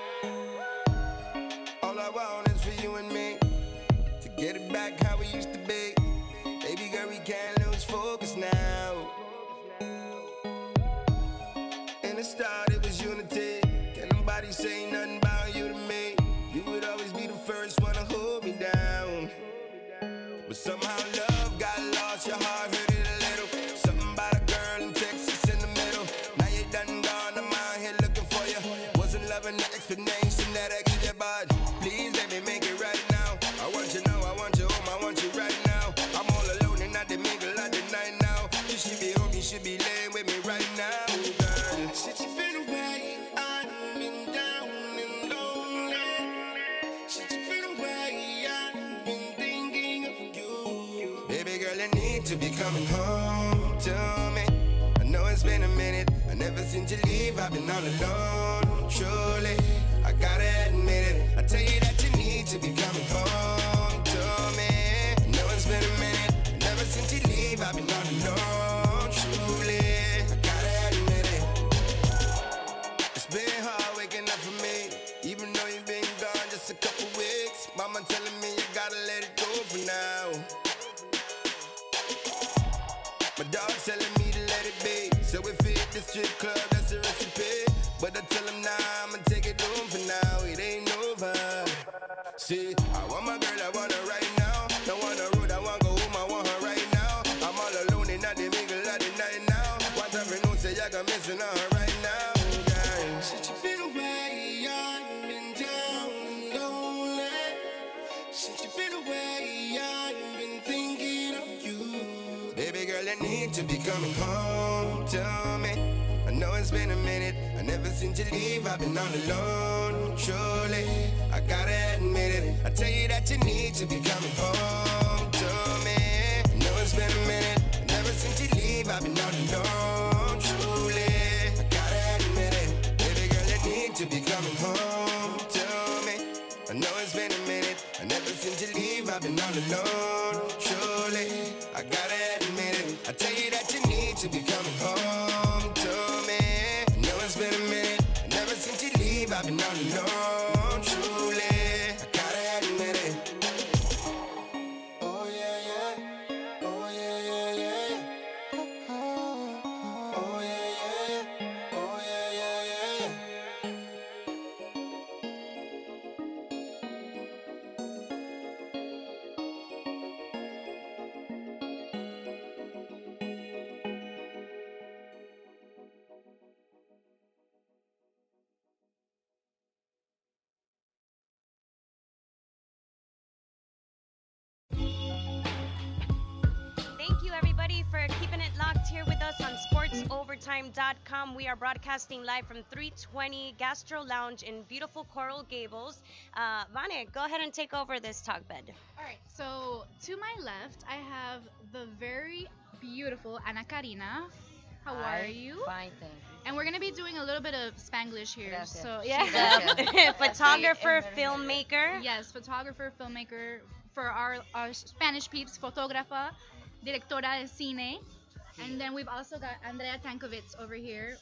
yeah. All I want is for you and me to get it back how we used to be. Baby girl, we can't lose focus now. In the start, it was unity. Can nobody say nothing about you to me? You would always be the first one to hold me down. But somehow love got lost, your heart hurt it a little. Something about a girl in Texas in the middle. Now you done gone, I'm out here looking for you. Wasn't loving the explanation that I give you, but please let me make it right now. I want you now, I want you home, I want you right now. I'm all alone and I didn't mingle at the night now. You should be home, you should be laying with me right now, girl. Since you've been away, I've been down and lonely. Since you've been away, I've been thinking of you. Baby girl, I need to be coming home to me. I know it's been a minute, I never seen you leave, I've been all alone, truly. I gotta admit it, I tell you that you need to be coming home to me. I know it's been a minute, I never seen you leave, I've been all alone. mama telling me you gotta let it go for now. My dog telling me to let it be. So if it hit the strip club, that's a recipe. But I tell him nah, I'ma take it home for now. It ain't over. See, I want my girl, I want her right now. Don't want her road, I want go home, I want her right now. I'm all alone in the middle of the night now. What every no say I got missing on her right now, guys. Since you've been away, I've been down and lonely. Since you've been away, I've been thinking of you. Baby girl, I need to be coming home to me. I know it's been a minute, I never seen you leave, I've been all alone, truly, I gotta admit it, I tell you that you need to be coming home to me. I know it's been a minute, I never seen you leave, I've been all alone, truly, I gotta admit it, baby girl, you need to be coming home to me. I know it's been a minute, I never seen you leave, I've been all alone, truly, I gotta admit it, I tell you that you need to be coming home to me. I've been all alone, truly, I gotta admit it. Oh yeah, yeah, oh yeah, yeah, yeah. Oh yeah, yeah, oh yeah, yeah, yeah. Thank you, everybody, for keeping it locked here with us on sports overtime dot com. We are broadcasting live from three twenty Gastro Lounge in beautiful Coral Gables. Uh, Vane, go ahead and take over this talk bed. All right, so to my left, I have the very beautiful Ana Karina. How Hi, are you? Fine, thank you. And we're going to be doing a little bit of Spanglish here. Gracias. So, Sí, yeah. gracias. Photographer, Sí, filmmaker. Yes, photographer, filmmaker. For our, our Spanish peeps, fotógrafa, directora de cine. And then we've also got Andrea Tankovitz over here.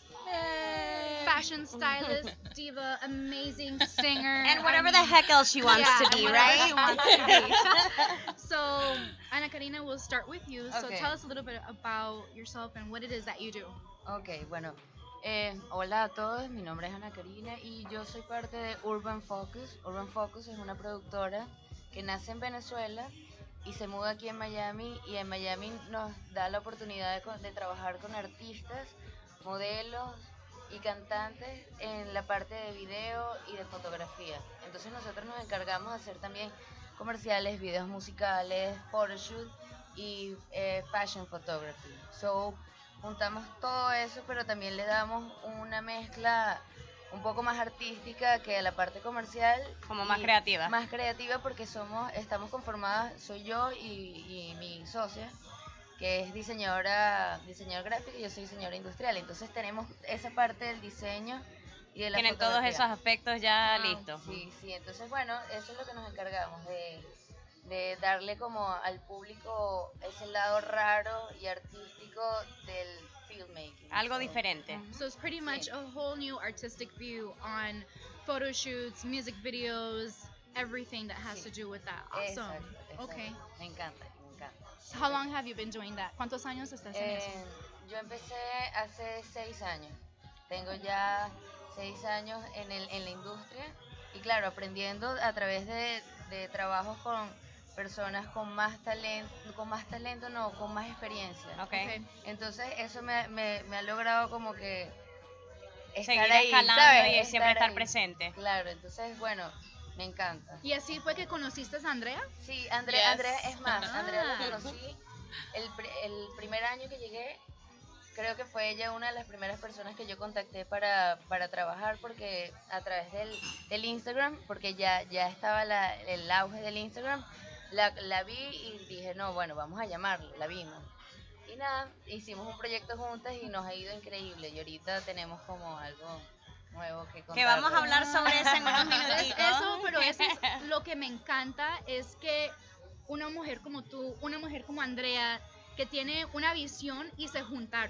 Hey. Fashion stylist, diva, amazing singer. And whatever I the mean, heck else she wants yeah, to be, and right? whatever she wants to be. So, Ana Karina, we'll start with you. So Okay. tell us a little bit about yourself and what it is that you do. Ok, bueno. Eh, hola a todos, mi nombre es Ana Karina y yo soy parte de Urban Focus. Urban Focus es una productora que nace en Venezuela y se muda aquí en Miami, y en Miami nos da la oportunidad de, co- de trabajar con artistas, modelos y cantantes en la parte de video y de fotografía. Entonces nosotros nos encargamos de hacer también comerciales, videos musicales, photoshoot y eh, fashion photography. So juntamos todo eso, pero también le damos una mezcla un poco más artística que a la parte comercial. Como más y creativa. Más creativa porque somos, estamos conformadas, soy yo y, y mi socia, que es diseñadora, diseñadora gráfica, y yo soy diseñadora industrial. Entonces tenemos esa parte del diseño y de la Tienen todos fotografía. esos aspectos ya Ah, listos. Sí, sí, entonces bueno, eso es lo que nos encargamos, de, de darle como al público ese lado raro y artístico del filmmaking. Algo So, diferente. So it's pretty much a whole new artistic view on photo shoots, music videos, everything that has to do with that. Awesome. Exacto, exacto. Okay. Me encanta, me encanta. So how long have you been doing that? ¿Cuántos años estás en eso? Eh, yo empecé hace seis años. Tengo ya seis años en, el, en la industria y claro, aprendiendo a través de, de trabajos con personas con más talento, con más talento no, con más experiencia. Okay. Entonces eso me, me, me ha logrado como que estar Seguir ahí, escalando ¿sabes? y siempre estar ahí. presente. Claro, entonces bueno, me encanta. ¿Y así fue que conociste a Andrea? Sí, Andrea, Yes. Andrea es más, Ah. Andrea la conocí el, pri- el primer año que llegué. Creo que fue ella una de las primeras personas que yo contacté para, para trabajar, porque a través del, del Instagram, porque ya, ya estaba la, el auge del Instagram, la, la vi y dije, no, bueno, vamos a llamarla, la vimos. Y nada, hicimos un proyecto juntas y nos ha ido increíble, y ahorita tenemos como algo nuevo que contar. Que vamos a hablar sobre eso en unos Es- minutitos. Eso, pero eso es lo que me encanta, es que una mujer como tú, una mujer como Andrea, que tiene una visión y se juntaron.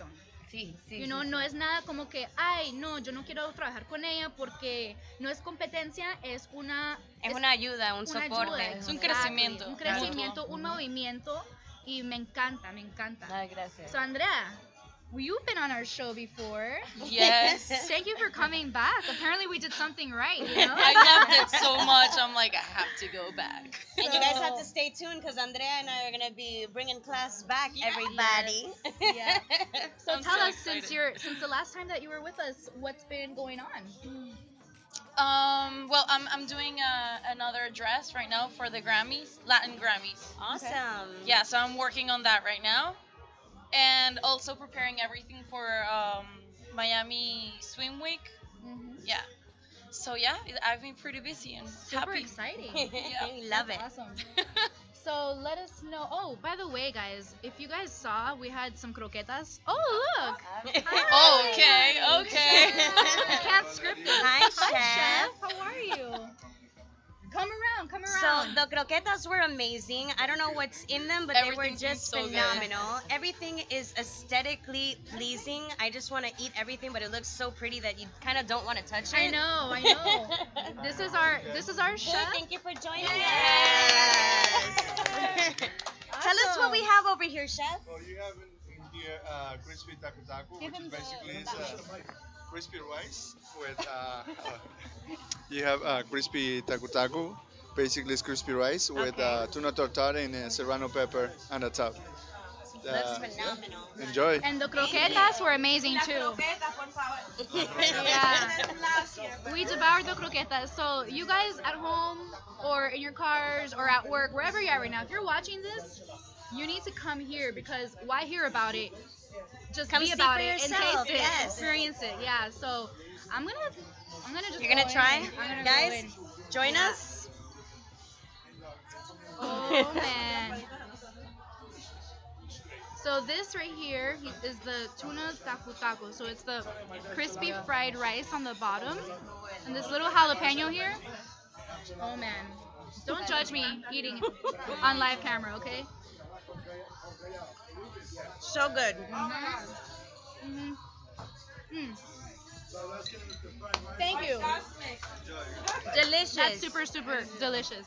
Sí, sí. You know, sí, no sí. es nada como que, ay, no, yo no quiero trabajar con ella porque no es competencia, es una... Es una ayuda, un una soporte. ayuda, Es un exactly, crecimiento Un crecimiento, mutuo. un Ujú. movimiento y me encanta, me encanta. Ay, gracias. So, Andrea, you've been on our show before. Yes. Thank you for coming back. Apparently we did something right, you know? I loved it so much. I'm like, I have to go back. And you guys have to stay tuned because Andrea and I are going to be bringing class back, everybody. Yeah. So I'm tell so us, since excited. you're since the last time that you were with us, what's been going on? Um, well, I'm I'm doing uh, another dress right now for the Grammys, Latin Grammys. Awesome. Yeah, so I'm working on that right now, and also preparing everything for um, Miami Swim Week. Yeah. So yeah, it- I've been pretty busy and Super happy. exciting. Yeah. Love That's it. Awesome. So let us know. Oh, by the way, guys, if you guys saw, we had some croquetas. Oh, look. Hi. Okay, okay. I can't script it. Hi, Hi, Chef. Chef. How are you? Come around, come So around. the croquetas were amazing. I don't know what's in them, but they were Everything's been just so good. phenomenal. Everything is aesthetically pleasing. I just want to eat everything, but it looks so pretty that you kind of don't want to touch it. I know, I know. This is our this is our chef. Thank you for joining us. Tell us what we have over here, Chef. Well, you have in, in here uh, crispy taco taco, Give which him is the- basically the is, uh, taco. crispy rice with. Uh, uh, you have uh, crispy taco taco, basically it's crispy rice with Okay. uh, tuna tartare and uh, serrano pepper on the top. Looks Uh, phenomenal. enjoy. And the croquetas were amazing too. Yeah. We devoured the croquetas. So you guys at home or in your cars or at work, wherever you're at right now, if you're watching this, you need to come here because why hear about it? Just Come be see about for it and yourself, taste it, yes. experience it. Yeah. So I'm gonna, I'm gonna just. You're gonna go try, in. I'm gonna guys? Go in. Join Yeah. us. Oh man. So this right here he- is the tuna taco taco. So it's the crispy fried rice on the bottom, and this little jalapeno here. Oh man, don't judge me eating on live camera, okay? So good. Mm-hmm. Mm. Thank you. Delicious. That's super super delicious.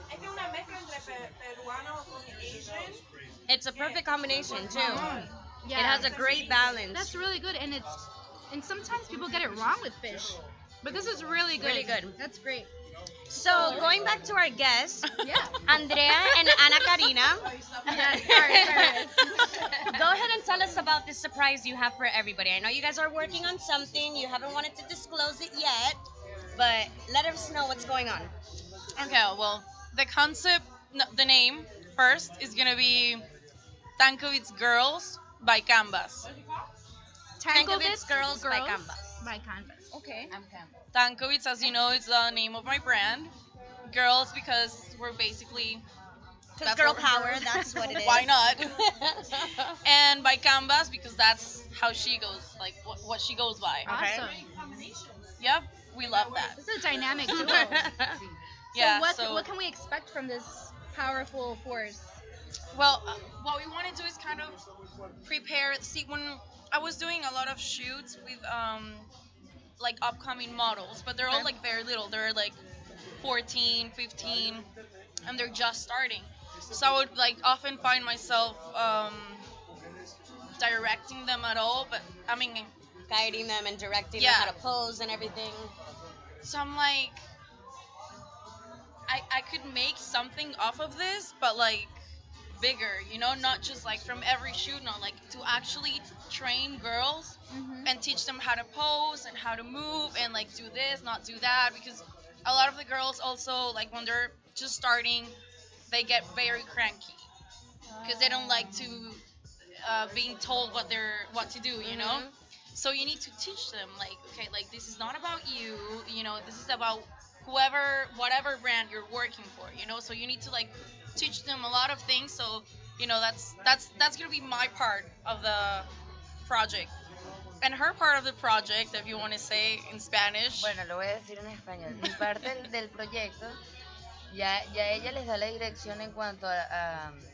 It's a perfect combination too. Yeah. It has a great balance. That's really good, and it's and sometimes people get it wrong with fish, but this is really good. Really good. That's great. So going back to our guests, Yeah. Andrea and Ana Karina, Yeah, sorry, sorry. go ahead and tell us about this surprise you have for everybody. I know you guys are working on something. You haven't wanted to disclose it yet, but let us know what's going on. Okay, well, the concept, no, the name first is gonna be Tankovitz Girls by Canvas. Tankovitz Girls by Canvas. By Canvas. Okay. I'm Canvas. Tankovitz, as you know, is the name of my brand. Girls, because we're basically. Because that's girl what we're power, doing. that's what it is. Why not? And by Canvas, because that's how she goes, like what, what she goes by. Awesome. Yep, we love that. This is a dynamic duo. Yeah, So what so- what can we expect from this powerful force? Well, uh, what we want to do is kind of prepare. See, when I was doing a lot of shoots with um, like upcoming models, but they're all Okay. like very little. They're like fourteen, fifteen, and they're just starting. So I would like often find myself um, directing them at all, but I mean, Guiding them and directing Yeah. them how to pose and everything. so I'm like, I I could make something off of this, but like bigger, you know, not just like from every shoot, not like to actually train girls and teach them how to pose and how to move and like do this, not do that, because a lot of the girls also like when they're just starting, they get very cranky because they don't like to uh, being told what they're what to do, you know. Mhm. So you need to teach them like, okay, like this is not about you, you know, this is about whoever, whatever brand you're working for, you know. So you need to like teach them a lot of things. So you know that's that's that's gonna be my part of the project, and her part of the project, if you want to say in Spanish. Bueno, lo voy a decir en español. Mi parte del, del proyecto, ya, ya ella les da la dirección en cuanto a, a,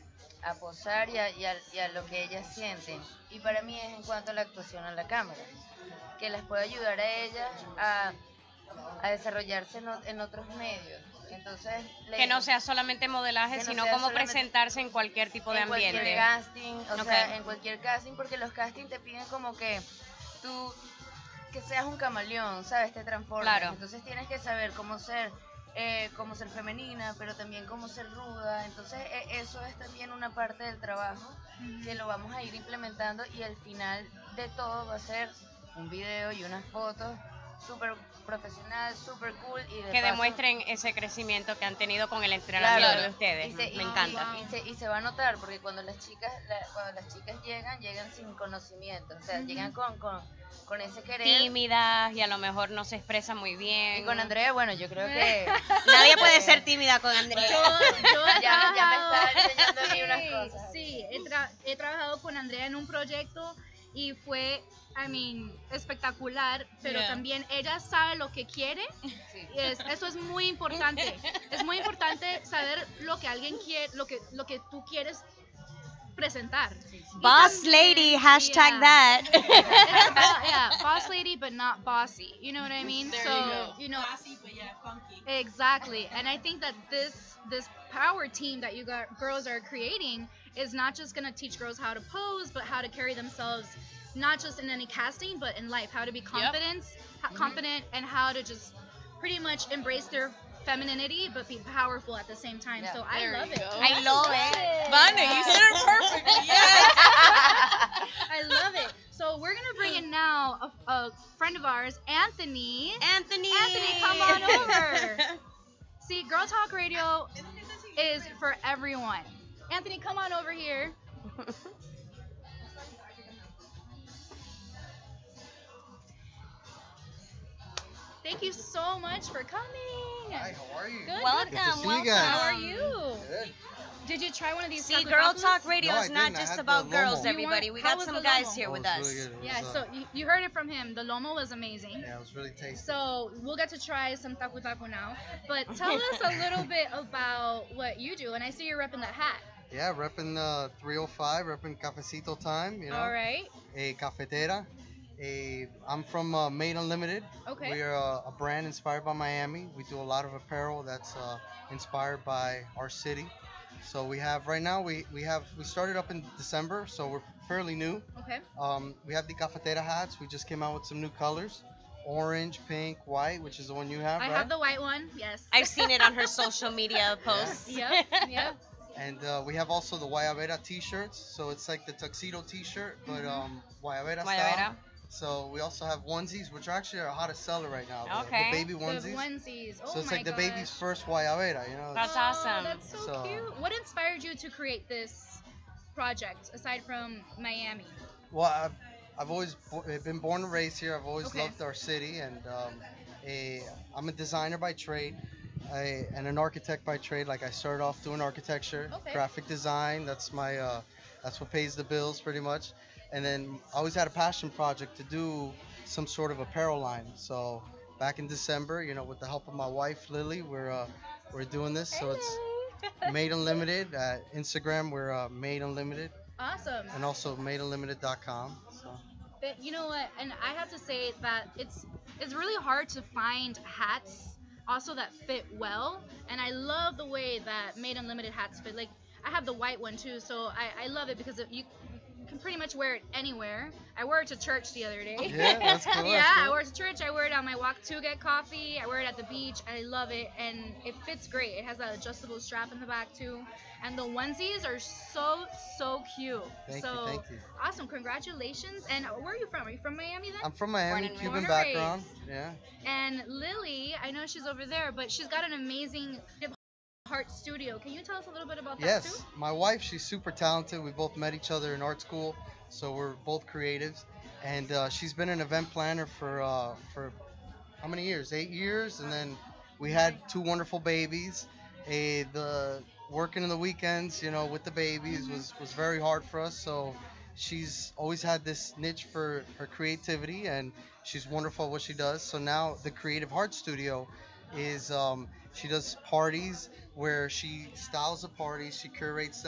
a posar y a, y a- y a lo que ellas sienten. Y para mí es en cuanto a la actuación a la cámara, que las puede ayudar a ellas a, a desarrollarse en, o- en otros medios. Entonces, le- Que no sea solamente modelaje, que no sino sea cómo solamente- presentarse en cualquier tipo de en cualquier ambiente. casting, o Ok. sea, en cualquier casting, porque los castings te piden como que tú, que seas un camaleón, ¿sabes? Te transformas. Claro. Entonces tienes que saber cómo ser, eh, cómo ser femenina, pero también cómo ser ruda. Entonces e- eso es también una parte del trabajo que lo vamos a ir implementando y al final de todo va a ser un video y unas fotos súper profesional, súper cool y de Que paso- demuestren ese crecimiento que han tenido con el entrenamiento Claro. de ustedes. Y se- Me y- encanta. Y, y se, y se va a notar porque cuando las chicas la- cuando las chicas llegan, llegan sin conocimiento, o sea, Ujú. llegan con, con, con ese querer. Tímidas y a lo mejor no se expresan muy bien. Y con Andrea, bueno, yo creo que Nadie puede ser tímida con Andrea. Yo, yo he Ya- ya me trabajado- está enseñando a mí unas Sí, cosas. Sí, he, tra- he trabajado con Andrea en un proyecto y fue, I mean, espectacular, pero Yeah. también ella sabe lo que quiere. Y es- eso es muy importante. Es muy importante saber lo que alguien quiere, lo que, lo que tú quieres presentar. Y Boss también- lady, hashtag yeah. that. Bo- yeah, boss lady, but not bossy. You know what I mean? There so you go. you know, Bossy, but yeah, funky. exactly. And I think that this this power team that you got girls are creating is not just gonna teach girls how to pose, but how to carry themselves, not just in any casting, but in life, how to be confident, ho- confident, and how to just pretty much embrace their femininity, but be powerful at the same time. So I There love you it. go. I love it. Vane, you said it perfectly. Yes. I love it. So we're gonna bring in now a, a friend of ours, Anthony. Anthony. Anthony, come on over. See, Girl Talk Radio is for everyone. Anthony, come on over here. Thank you so much for coming. Hi, how are you? Good. Welcome, Good to see you welcome. guys. How are you? Good. Did you try one of these? See, taco Girl tacos? Talk Radio No, I is not didn't. I just had about the girls, Lomo. You everybody. want- We how got was some the guys Lomo? here Oh, with it's us. really good. It Yeah, was, so uh, you, you heard it from him. The lomo was amazing. yeah, it was really tasty. So we'll get to try some taco taco now. But tell us a little bit about what you do. And I see you're repping that hat. Yeah, repping uh, three oh five, repping Cafecito Time, you know. All right. A cafetera. A, I'm from uh, Made Unlimited. Okay. We are uh, a brand inspired by Miami. We do a lot of apparel that's uh, inspired by our city. So we have right now we, we have we started up in December, so we're fairly new. Okay. Um, we have the cafetera hats. We just came out with some new colors, orange, pink, white, which is the one you have, I right? have the white one. Yes. I've seen it on her social media posts. Yep. Yep. And uh, we have also the Guayabera t-shirts. So it's like the tuxedo t-shirt, but Mhm. um, Guayabera, Guayabera. style. So we also have onesies, which are actually our hottest seller right now. The, Okay. the baby The onesies. onesies. Oh so it's my like the gosh. baby's first Guayabera, you know. That's Oh, awesome. That's so, So- cute. What inspired you to create this project aside from Miami? Well, I've, I've always bo- been born and raised here. I've always Okay. loved our city, and um, a, I'm a designer by trade. I, and an architect by trade. Like I started off doing architecture, Okay. graphic design. That's my, uh, that's what pays the bills pretty much. And then I always had a passion project to do some sort of apparel line. So back in December, you know, with the help of my wife Lily, we're uh, we're doing this. So it's Made Unlimited. At Instagram, we're uh, Made Unlimited, Awesome. and also made unlimited dot com. So. But you know what? And I have to say that it's it's really hard to find hats also that fit well. And I love the way that Made Unlimited hats fit. Like I have the white one too, so I, I love it because it, you can pretty much wear it anywhere. I wore it to church the other day. Yeah, that's cool, yeah, that's cool. I wear it to church. I wear it on my walk to get coffee. I wear it at the beach. I love it, and it fits great. It has that adjustable strap in the back too, and the onesies are so so cute. Thank you, so thank you. awesome! Congratulations. And where are you from? Are you from Miami then? I'm from Miami, Born and Cuban raised. background. Yeah. And Lily, I know she's over there, but she's got an amazing heart studio. Can you tell us a little bit about that Yes, too? my wife, she's super talented. We both met each other in art school, so we're both creatives. And uh, she's been an event planner for uh, for how many years? Eight years. And then we had two wonderful babies. A the working in the weekends, you know, with the babies was was very hard for us. So she's always had this niche for her creativity, and she's wonderful at what she does. So now the Creative Heart Studio is um, she does parties where she styles the parties, she curates them,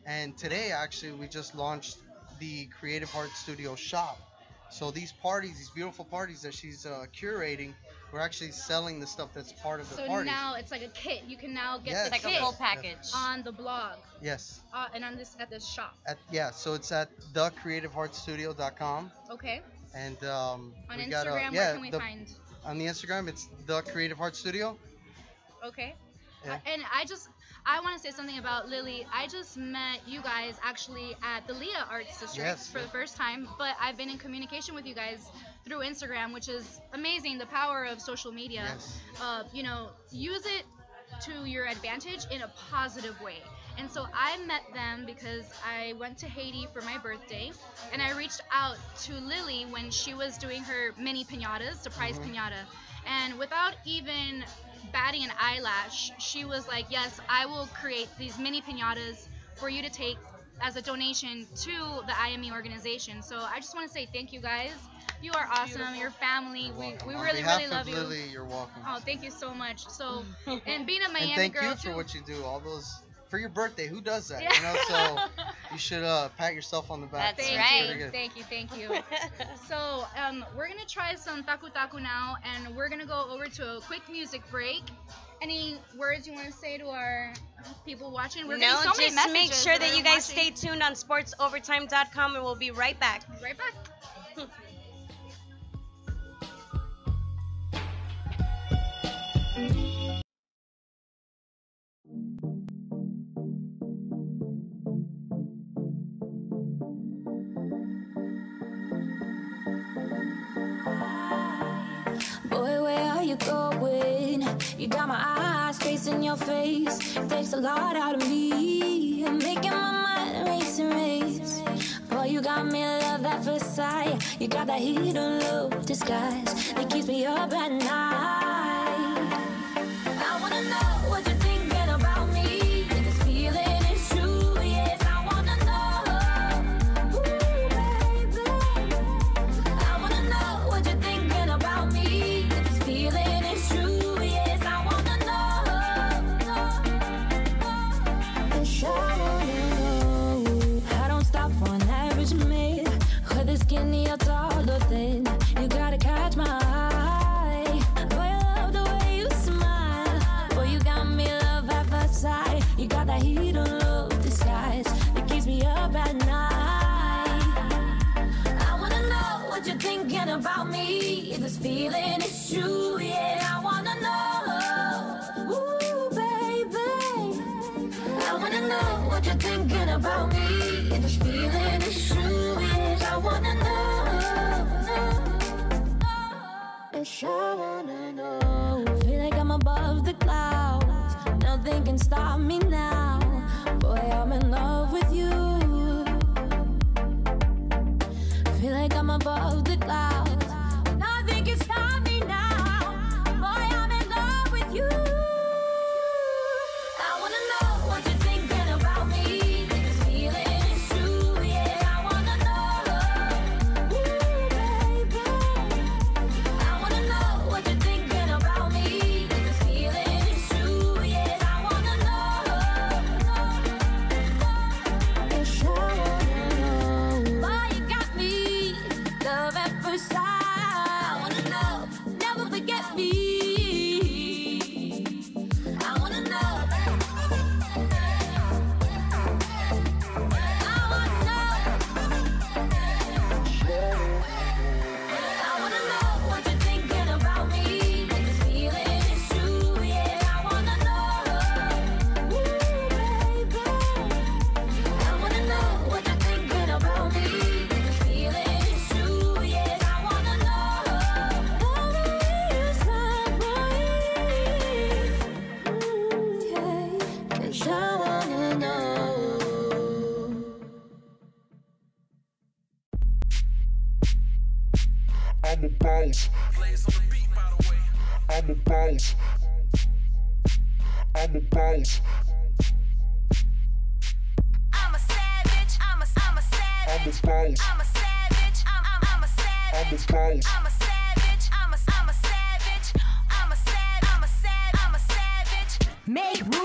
And today, actually, we just launched the Creative Heart Studio shop. So these parties, these beautiful parties that she's uh, curating, we're actually selling the stuff that's part of the So party. now it's like a kit. You can now get Yes. the Like a kit full package. on the blog. Yes. Uh, and on this at this shop. At, yeah, so it's at the creative heart studio dot com. Okay. And um, On we Instagram, got, uh, where yeah, can we the- find? On the Instagram, it's the Creative Heart Studio. Okay. Yeah. Uh, and I just, I want to say something about Lily. I just met you guys actually at the Leah Arts District Yes. for the first time, but I've been in communication with you guys through Instagram, which is amazing. The power of social media. Yes. Uh, you know, use it to your advantage in a positive way. And so I met them because I went to Haiti for my birthday, and I reached out to Lily when she was doing her mini piñatas, surprise Mhm. piñata. And without even batting an eyelash, she was like, yes, I will create these mini piñatas for you to take as a donation to the I M E organization. So I just want to say thank you guys. You are awesome. Beautiful. Your family. We, we On really, behalf really love of you. Lily, you're welcome. Oh, thank you so much. So, and being a Miami and thank girl you for too. what you do. All those for your birthday. Who does that? Yeah. You know, so you should uh, pat yourself on the back. Thank Very you, good. thank you, thank you. So um, we're gonna try some taku taku now, and we're gonna go over to a quick music break. Any words you want to say to our people watching? We're no, getting so many just make messages sure that are you guys watching. stay tuned on sports overtime dot com, and we'll be right back. Right back. Boy, where are you going? You got my eyes facing your face. It takes a lot out of me. I'm making my mind race and race. Boy, you got me love at first sight. You got that heat on low disguise that keeps me up at night. I wanna know what you're thinking about me. If this feeling is true, yes, I wanna know. Ooh, baby. I wanna know what you're thinking about me. If this feeling is true, yes, I wanna know. Yes, I wanna know. I don't stop for an average man, whether skinny or tall or thin. You gotta catch my eye. Boy, I love the way you smile. Boy, you got me love at first sight. You got that heat on low disguise that keeps me up at night. I wanna know what you're thinking about me. If this feeling is true, yeah, I wanna know. Ooh, baby. I wanna know what you're thinking about me. If this feeling is true, yes, I wanna know. Yes, I wanna know. I feel like I'm above the clouds. Nothing can stop me now. Boy, I'm in love with you. Feel like I'm above the clouds. Nothing can stop me now. Boy, I'm in love with you. I wanna know what you're thinking about me. If this feeling is true, yeah, I wanna know. Ooh, baby. I wanna know what you're thinking about me. If this feeling is true, yes, I wanna know. Yes, I wanna know. Why you got me? Love at first sight. I wanna know. Never forget me. I wanna know. I wanna know what you're thinking about me. If this feeling is true, yeah, I wanna know. Ooh, baby. I wanna know what you're thinking about me. If this feeling is true, yes, I wanna know. Love the way you smile, boy. Ooh, yeah. Yes, I wanna know. I'm a boss. I'm a boss. I'm a boss. I'm a savage. I'm a, I'm a savage. I'm a boss. I'm a savage. I'm, I'm, I'm a savage. I'm a boss. I'm a savage. I'm a, I'm a savage. I'm a sad. I'm a sad. I'm a savage. Make room,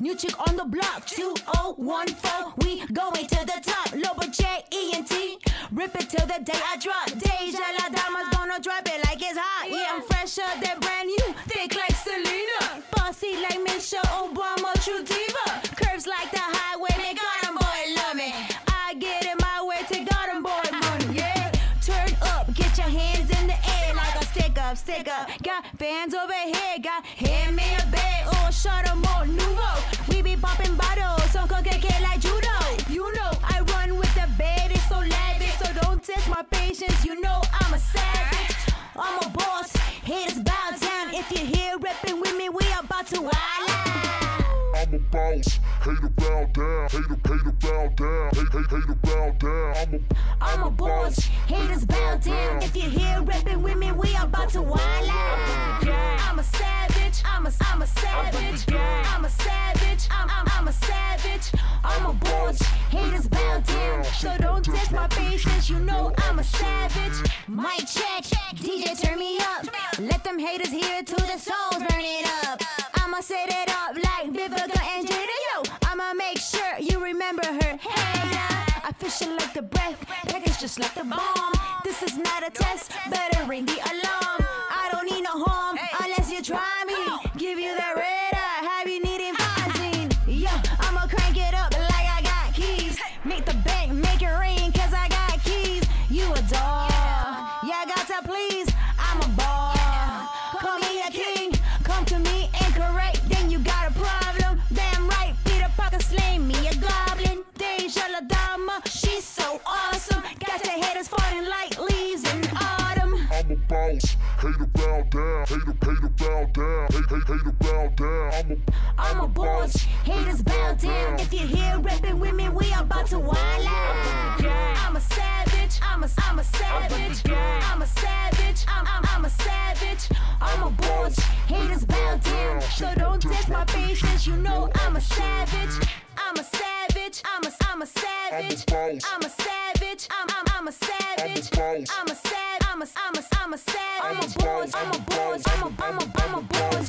New chick on the block, two oh one four. We going to the top. Lower J E N T. Rip it till the day I drop. Deja La Dama's gonna drop it like it's hot. Yeah, I'm fresher than brand new. Thick like Selena. Bossy like Michelle Obama, true diva. Curves like the highway, make Garden boy love me. I get in my way to Garden boy money, yeah. Turn up, get your hands in the air like a stick up, stick up. Got fans over here, got hand me a bag or shut them all nouveau. We be popping bottles, some cook like judo. You know I run with the bed, it's so lavish, so don't test my patience. You know I'm a savage, I'm a boss. Haters bow down if you're here repping with me. We about to wild out. I'm a boss, hater bow down, hater, hater bow down, hate, hate, hater bow down. I'm a, I'm a boss, haters bow down. If you're here repping with me, we about to wild out. I'm a savage, I'm a, I'm a savage, I'm a savage, I'm, I'm, I'm a savage. I'm a boss, haters bow down, so don't test my patience. You know I'm a savage. Mic check, D J turn me up. Let them haters hear till the souls burn it up. I'ma set it up like Vivica and Jada. Yo, I'ma make sure you remember her. Hater, I fish it like the breath, package just like the bomb. This is not a test, better ring the alarm. I don't need no harm unless you try me. Give you the red eye, have you needing Fonzine? Yo, I'ma crank it up like I got keys. Make the bank, make it rain, cause I got keys. You a dog, yeah, I got to please. I'm a ball, call me a king. Come to me incorrect, then you got a problem. Damn right, Peter Parker slaying me a goblin. Deja La Dama, she's so awesome. Got your haters falling like leaves in autumn. I'm a boss, hater bow down, hater, hater bow down, hate, hate, hater bow down. I'm a, I'm a boss, haters bow down. If you're here repping with me, we about to wild out. I'm a savage, I'm a, I'm a savage, I'm a savage, I'm, I'm, I'm a savage. I'm a boss, haters bow down, so don't test my patience. You know I'm a savage, I'm a savage, I'm a, I'm a savage, I'm a savage, I'm, I'm, I'm a savage, I'm a savage, I'm a, I'm a, I'm a savage. I'm a boss, I'm a boss, I'm a, I'm a, I'm a boss.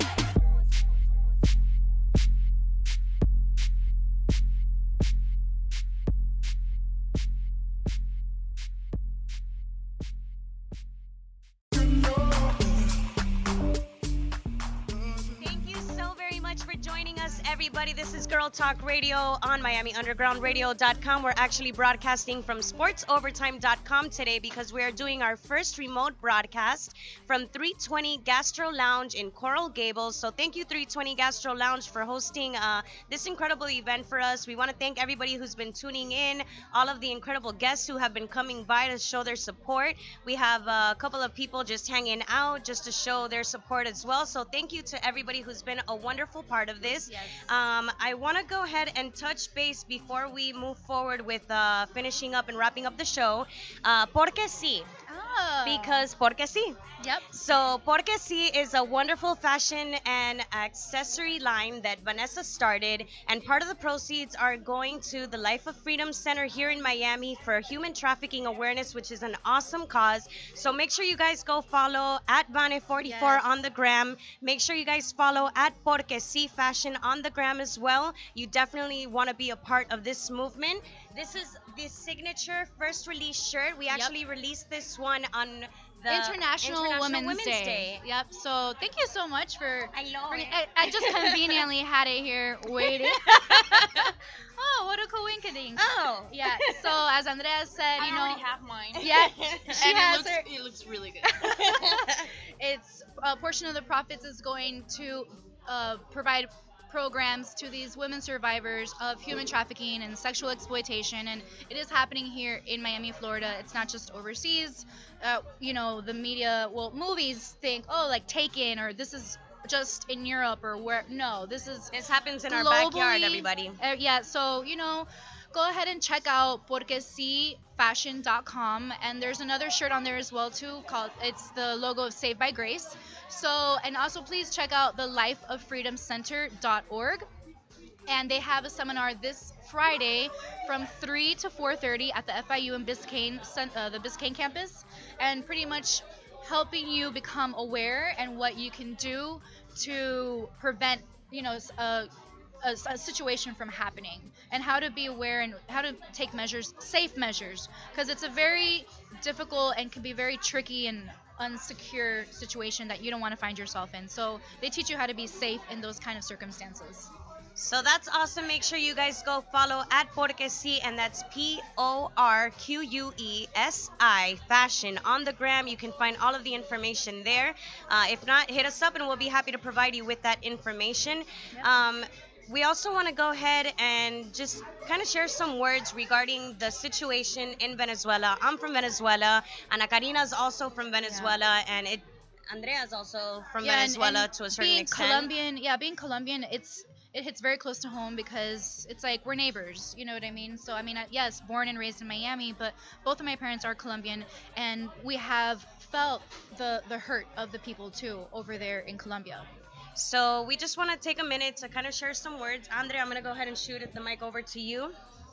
For joining us, everybody. This is Girl Talk Radio on Miami Underground Radio dot com. We're actually broadcasting from Sports Overtime dot com today because we are doing our first remote broadcast from three twenty Gastro Lounge in Coral Gables. So thank you, three twenty Gastro Lounge, for hosting uh, this incredible event for us. We want to thank everybody who's been tuning in, all of the incredible guests who have been coming by to show their support. We have a couple of people just hanging out just to show their support as well. So thank you to everybody who's been a wonderful part of this. Yes. Um, I want to go ahead and touch base before we move forward with uh, finishing up and wrapping up the show. Uh, porque sí. Oh. Because porque sí. Yep. So Porque sí is a wonderful fashion and accessory line that Vanessa started, and part of the proceeds are going to the Life of Freedom Center here in Miami for human trafficking awareness, which is an awesome cause. So make sure you guys go follow at Vane forty-four Yes. on the gram. Make sure you guys follow at Porque sí Fashion on the gram as well. You definitely want to be a part of this movement. This is the signature first release shirt. We actually released this one on the International, International Women's, Women's Day. Day. Yep. So thank you so much for. I know. bringing- I, I just conveniently had it here waiting. Oh, what a coincidence. Oh. Yeah. So as Andrea said, I you know. already have mine. Yeah. She and has it looks, her. it looks really good. It's a portion of the profits is going to uh, provide programs to these women survivors of human trafficking and sexual exploitation, and it is happening here in Miami, Florida. It's not just overseas. Uh, you know, the media, well, movies think, oh, like Taken, or this is just in Europe or where. No, this is This happens in our globally. backyard, everybody. Uh, yeah, so, you know, go ahead and check out porque sí fashion dot com, and there's another shirt on there as well too called, it's the logo of Saved by Grace. So, and also please check out the life of freedom center dot org, and they have a seminar this Friday from three to four thirty at the F I U and Biscayne cen- uh, the Biscayne campus, and pretty much helping you become aware and what you can do to prevent, you know, s- uh, a, a situation from happening, and how to be aware and how to take measures, safe measures, because it's a very difficult and can be very tricky and unsecure situation that you don't want to find yourself in. So they teach you how to be safe in those kind of circumstances. So that's awesome. Make sure you guys go follow at Porque Si, and that's P O R Q U E S I Fashion on the gram. You can find all of the information there. Uh, if not, hit us up and we'll be happy to provide you with that information. Yep. Um, we also want to go ahead and just kind of share some words regarding the situation in Venezuela. I'm from Venezuela. Ana Karina is also from Venezuela, yeah. and it Andrea is also from yeah, Venezuela and, and to a certain being extent. Colombian, yeah, being Colombian, it's it hits very close to home because it's like we're neighbors, you know what I mean? So I mean, I- yes, born and raised in Miami, but both of my parents are Colombian, and we have felt the the hurt of the people too over there in Colombia. So we just want to take a minute to kind of share some words. Andre, I'm going to go ahead and shoot the mic over to you.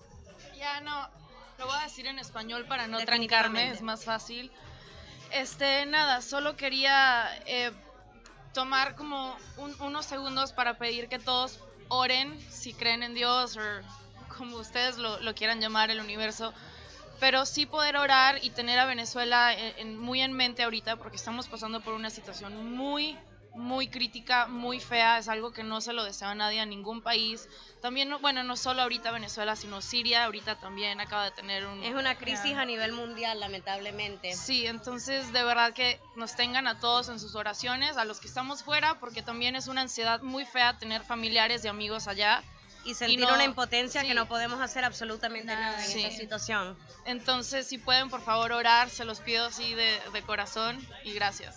Ya no, lo voy a decir en español para no Definitivamente. trancarme, es más fácil. Este, nada, solo quería eh, tomar como un- unos segundos para pedir que todos oren, si creen en Dios o como ustedes lo, lo quieran llamar, el universo, pero sí poder orar y tener a Venezuela en- en- muy en mente ahorita porque estamos pasando por una situación muy, muy crítica, muy fea, es algo que no se lo desea a nadie, a ningún país. También, no- bueno, no solo ahorita Venezuela, sino Siria, ahorita también acaba de tener un... Es una crisis a nivel mundial, lamentablemente. Sí, entonces de verdad que nos tengan a todos en sus oraciones, a los que estamos fuera, porque también es una ansiedad muy fea tener familiares y amigos allá. Y sentir no- una impotencia sí. que no podemos hacer absolutamente nada en Sí. esta situación. Entonces, si pueden, por favor, orar, se los pido así de, de corazón y gracias.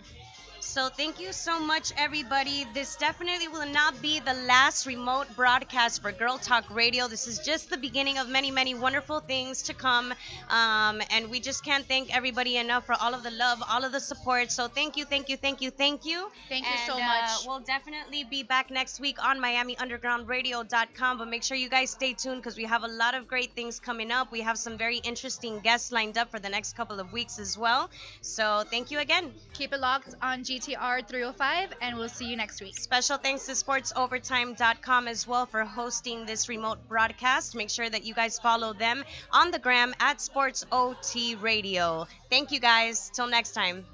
So thank you so much, everybody. This definitely will not be the last remote broadcast for Girl Talk Radio. This is just the beginning of many, many wonderful things to come. Um, and we just can't thank everybody enough for all of the love, all of the support. So thank you, thank you, thank you, thank you. Thank you And, so uh, much. we'll definitely be back next week on Miami Underground Radio dot com. But make sure you guys stay tuned because we have a lot of great things coming up. We have some very interesting guests lined up for the next couple of weeks as well. So thank you again. Keep it locked on G T R three oh five, and we'll see you next week. Special thanks to sports overtime dot com as well for hosting this remote broadcast. Make sure that you guys follow them on the gram at Sports O T Radio. Thank you guys. Till next time.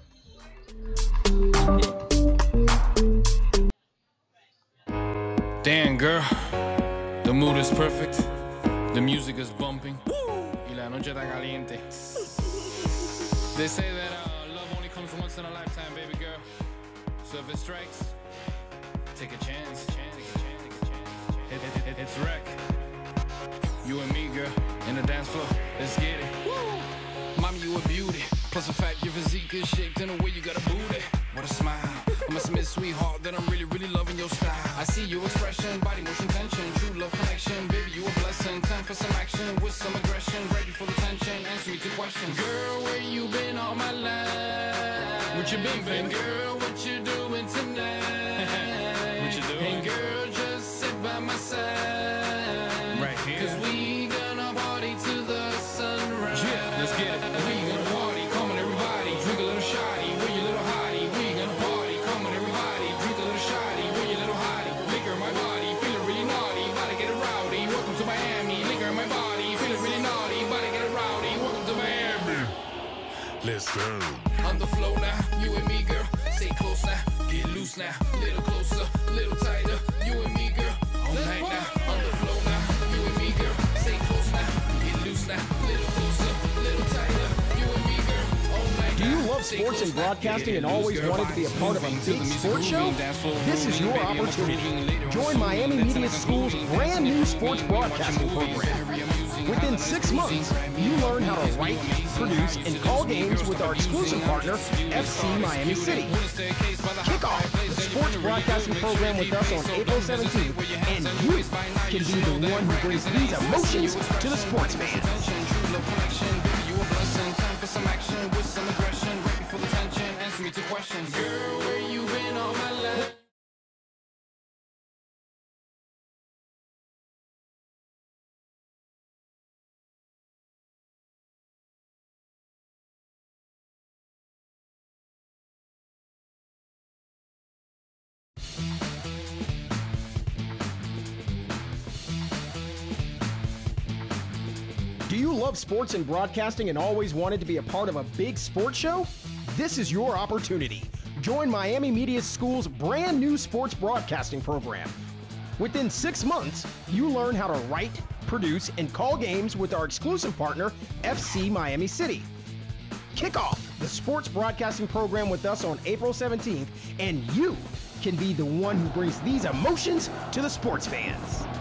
Damn, girl, the mood is perfect, the music is bumping, y la noche está caliente. They say that uh, love only comes once in a lifetime, baby girl. So if it strikes, take a chance. It, it, it, it's wreck. You and me, girl, in the dance floor. Let's get it. Mommy, you a beauty. Plus the fact your physique is shaped in a way you got a booty. What a smile. I must admit, sweetheart, that I'm really, really loving your style. I see your expression, body motion, tension, true love connection. Baby, you a blessing. Time for some action with some aggression. Ready for the tension. Answer me two questions. Girl, where you been all my life? What you been, baby? Girl, what you doing tonight? What you doing? Hey, girl, just sit by my side. Right here. Cause we gonna party to the sunrise. Yeah, let's get it. We gonna party, come on everybody. Drink a little shotty, we your little hottie. We gonna party, come on everybody. Drink a little shotty, we your little hottie. Liquor in my body, feeling really naughty. About to get it rowdy. Welcome to Miami. Liquor in my body, feeling really naughty. About to get it rowdy. Welcome to Miami. Let's go. On the flow now, you and me, girl. Stay close now, get loose now. Little closer, little tighter. You and me, girl. All night now. On the flow now, you and me, girl. Stay close now, get loose now. Little closer, little tighter. You and me, girl. All night Do you now. love sports and broadcasting and always wanted to be a part of a big sports show? This is your opportunity. Join Miami Media School's brand new sports broadcasting program. Within six months, you learn how to write, produce, and call games with our exclusive partner, F C Miami City. Kick off the sports broadcasting program with us on April seventeenth, and you can be the one who brings these emotions to the sports fan. You a blessing. Time for some action with some aggression. Ready for the tension. Answer me two questions. Girl, where you been all my life? you love sports and broadcasting and always wanted to be a part of a big sports show? This is your opportunity. Join Miami Media School's brand new sports broadcasting program. Within six months, you learn how to write, produce, and call games with our exclusive partner, F C Miami City. Kick off the sports broadcasting program with us on April seventeenth, and you can be the one who brings these emotions to the sports fans.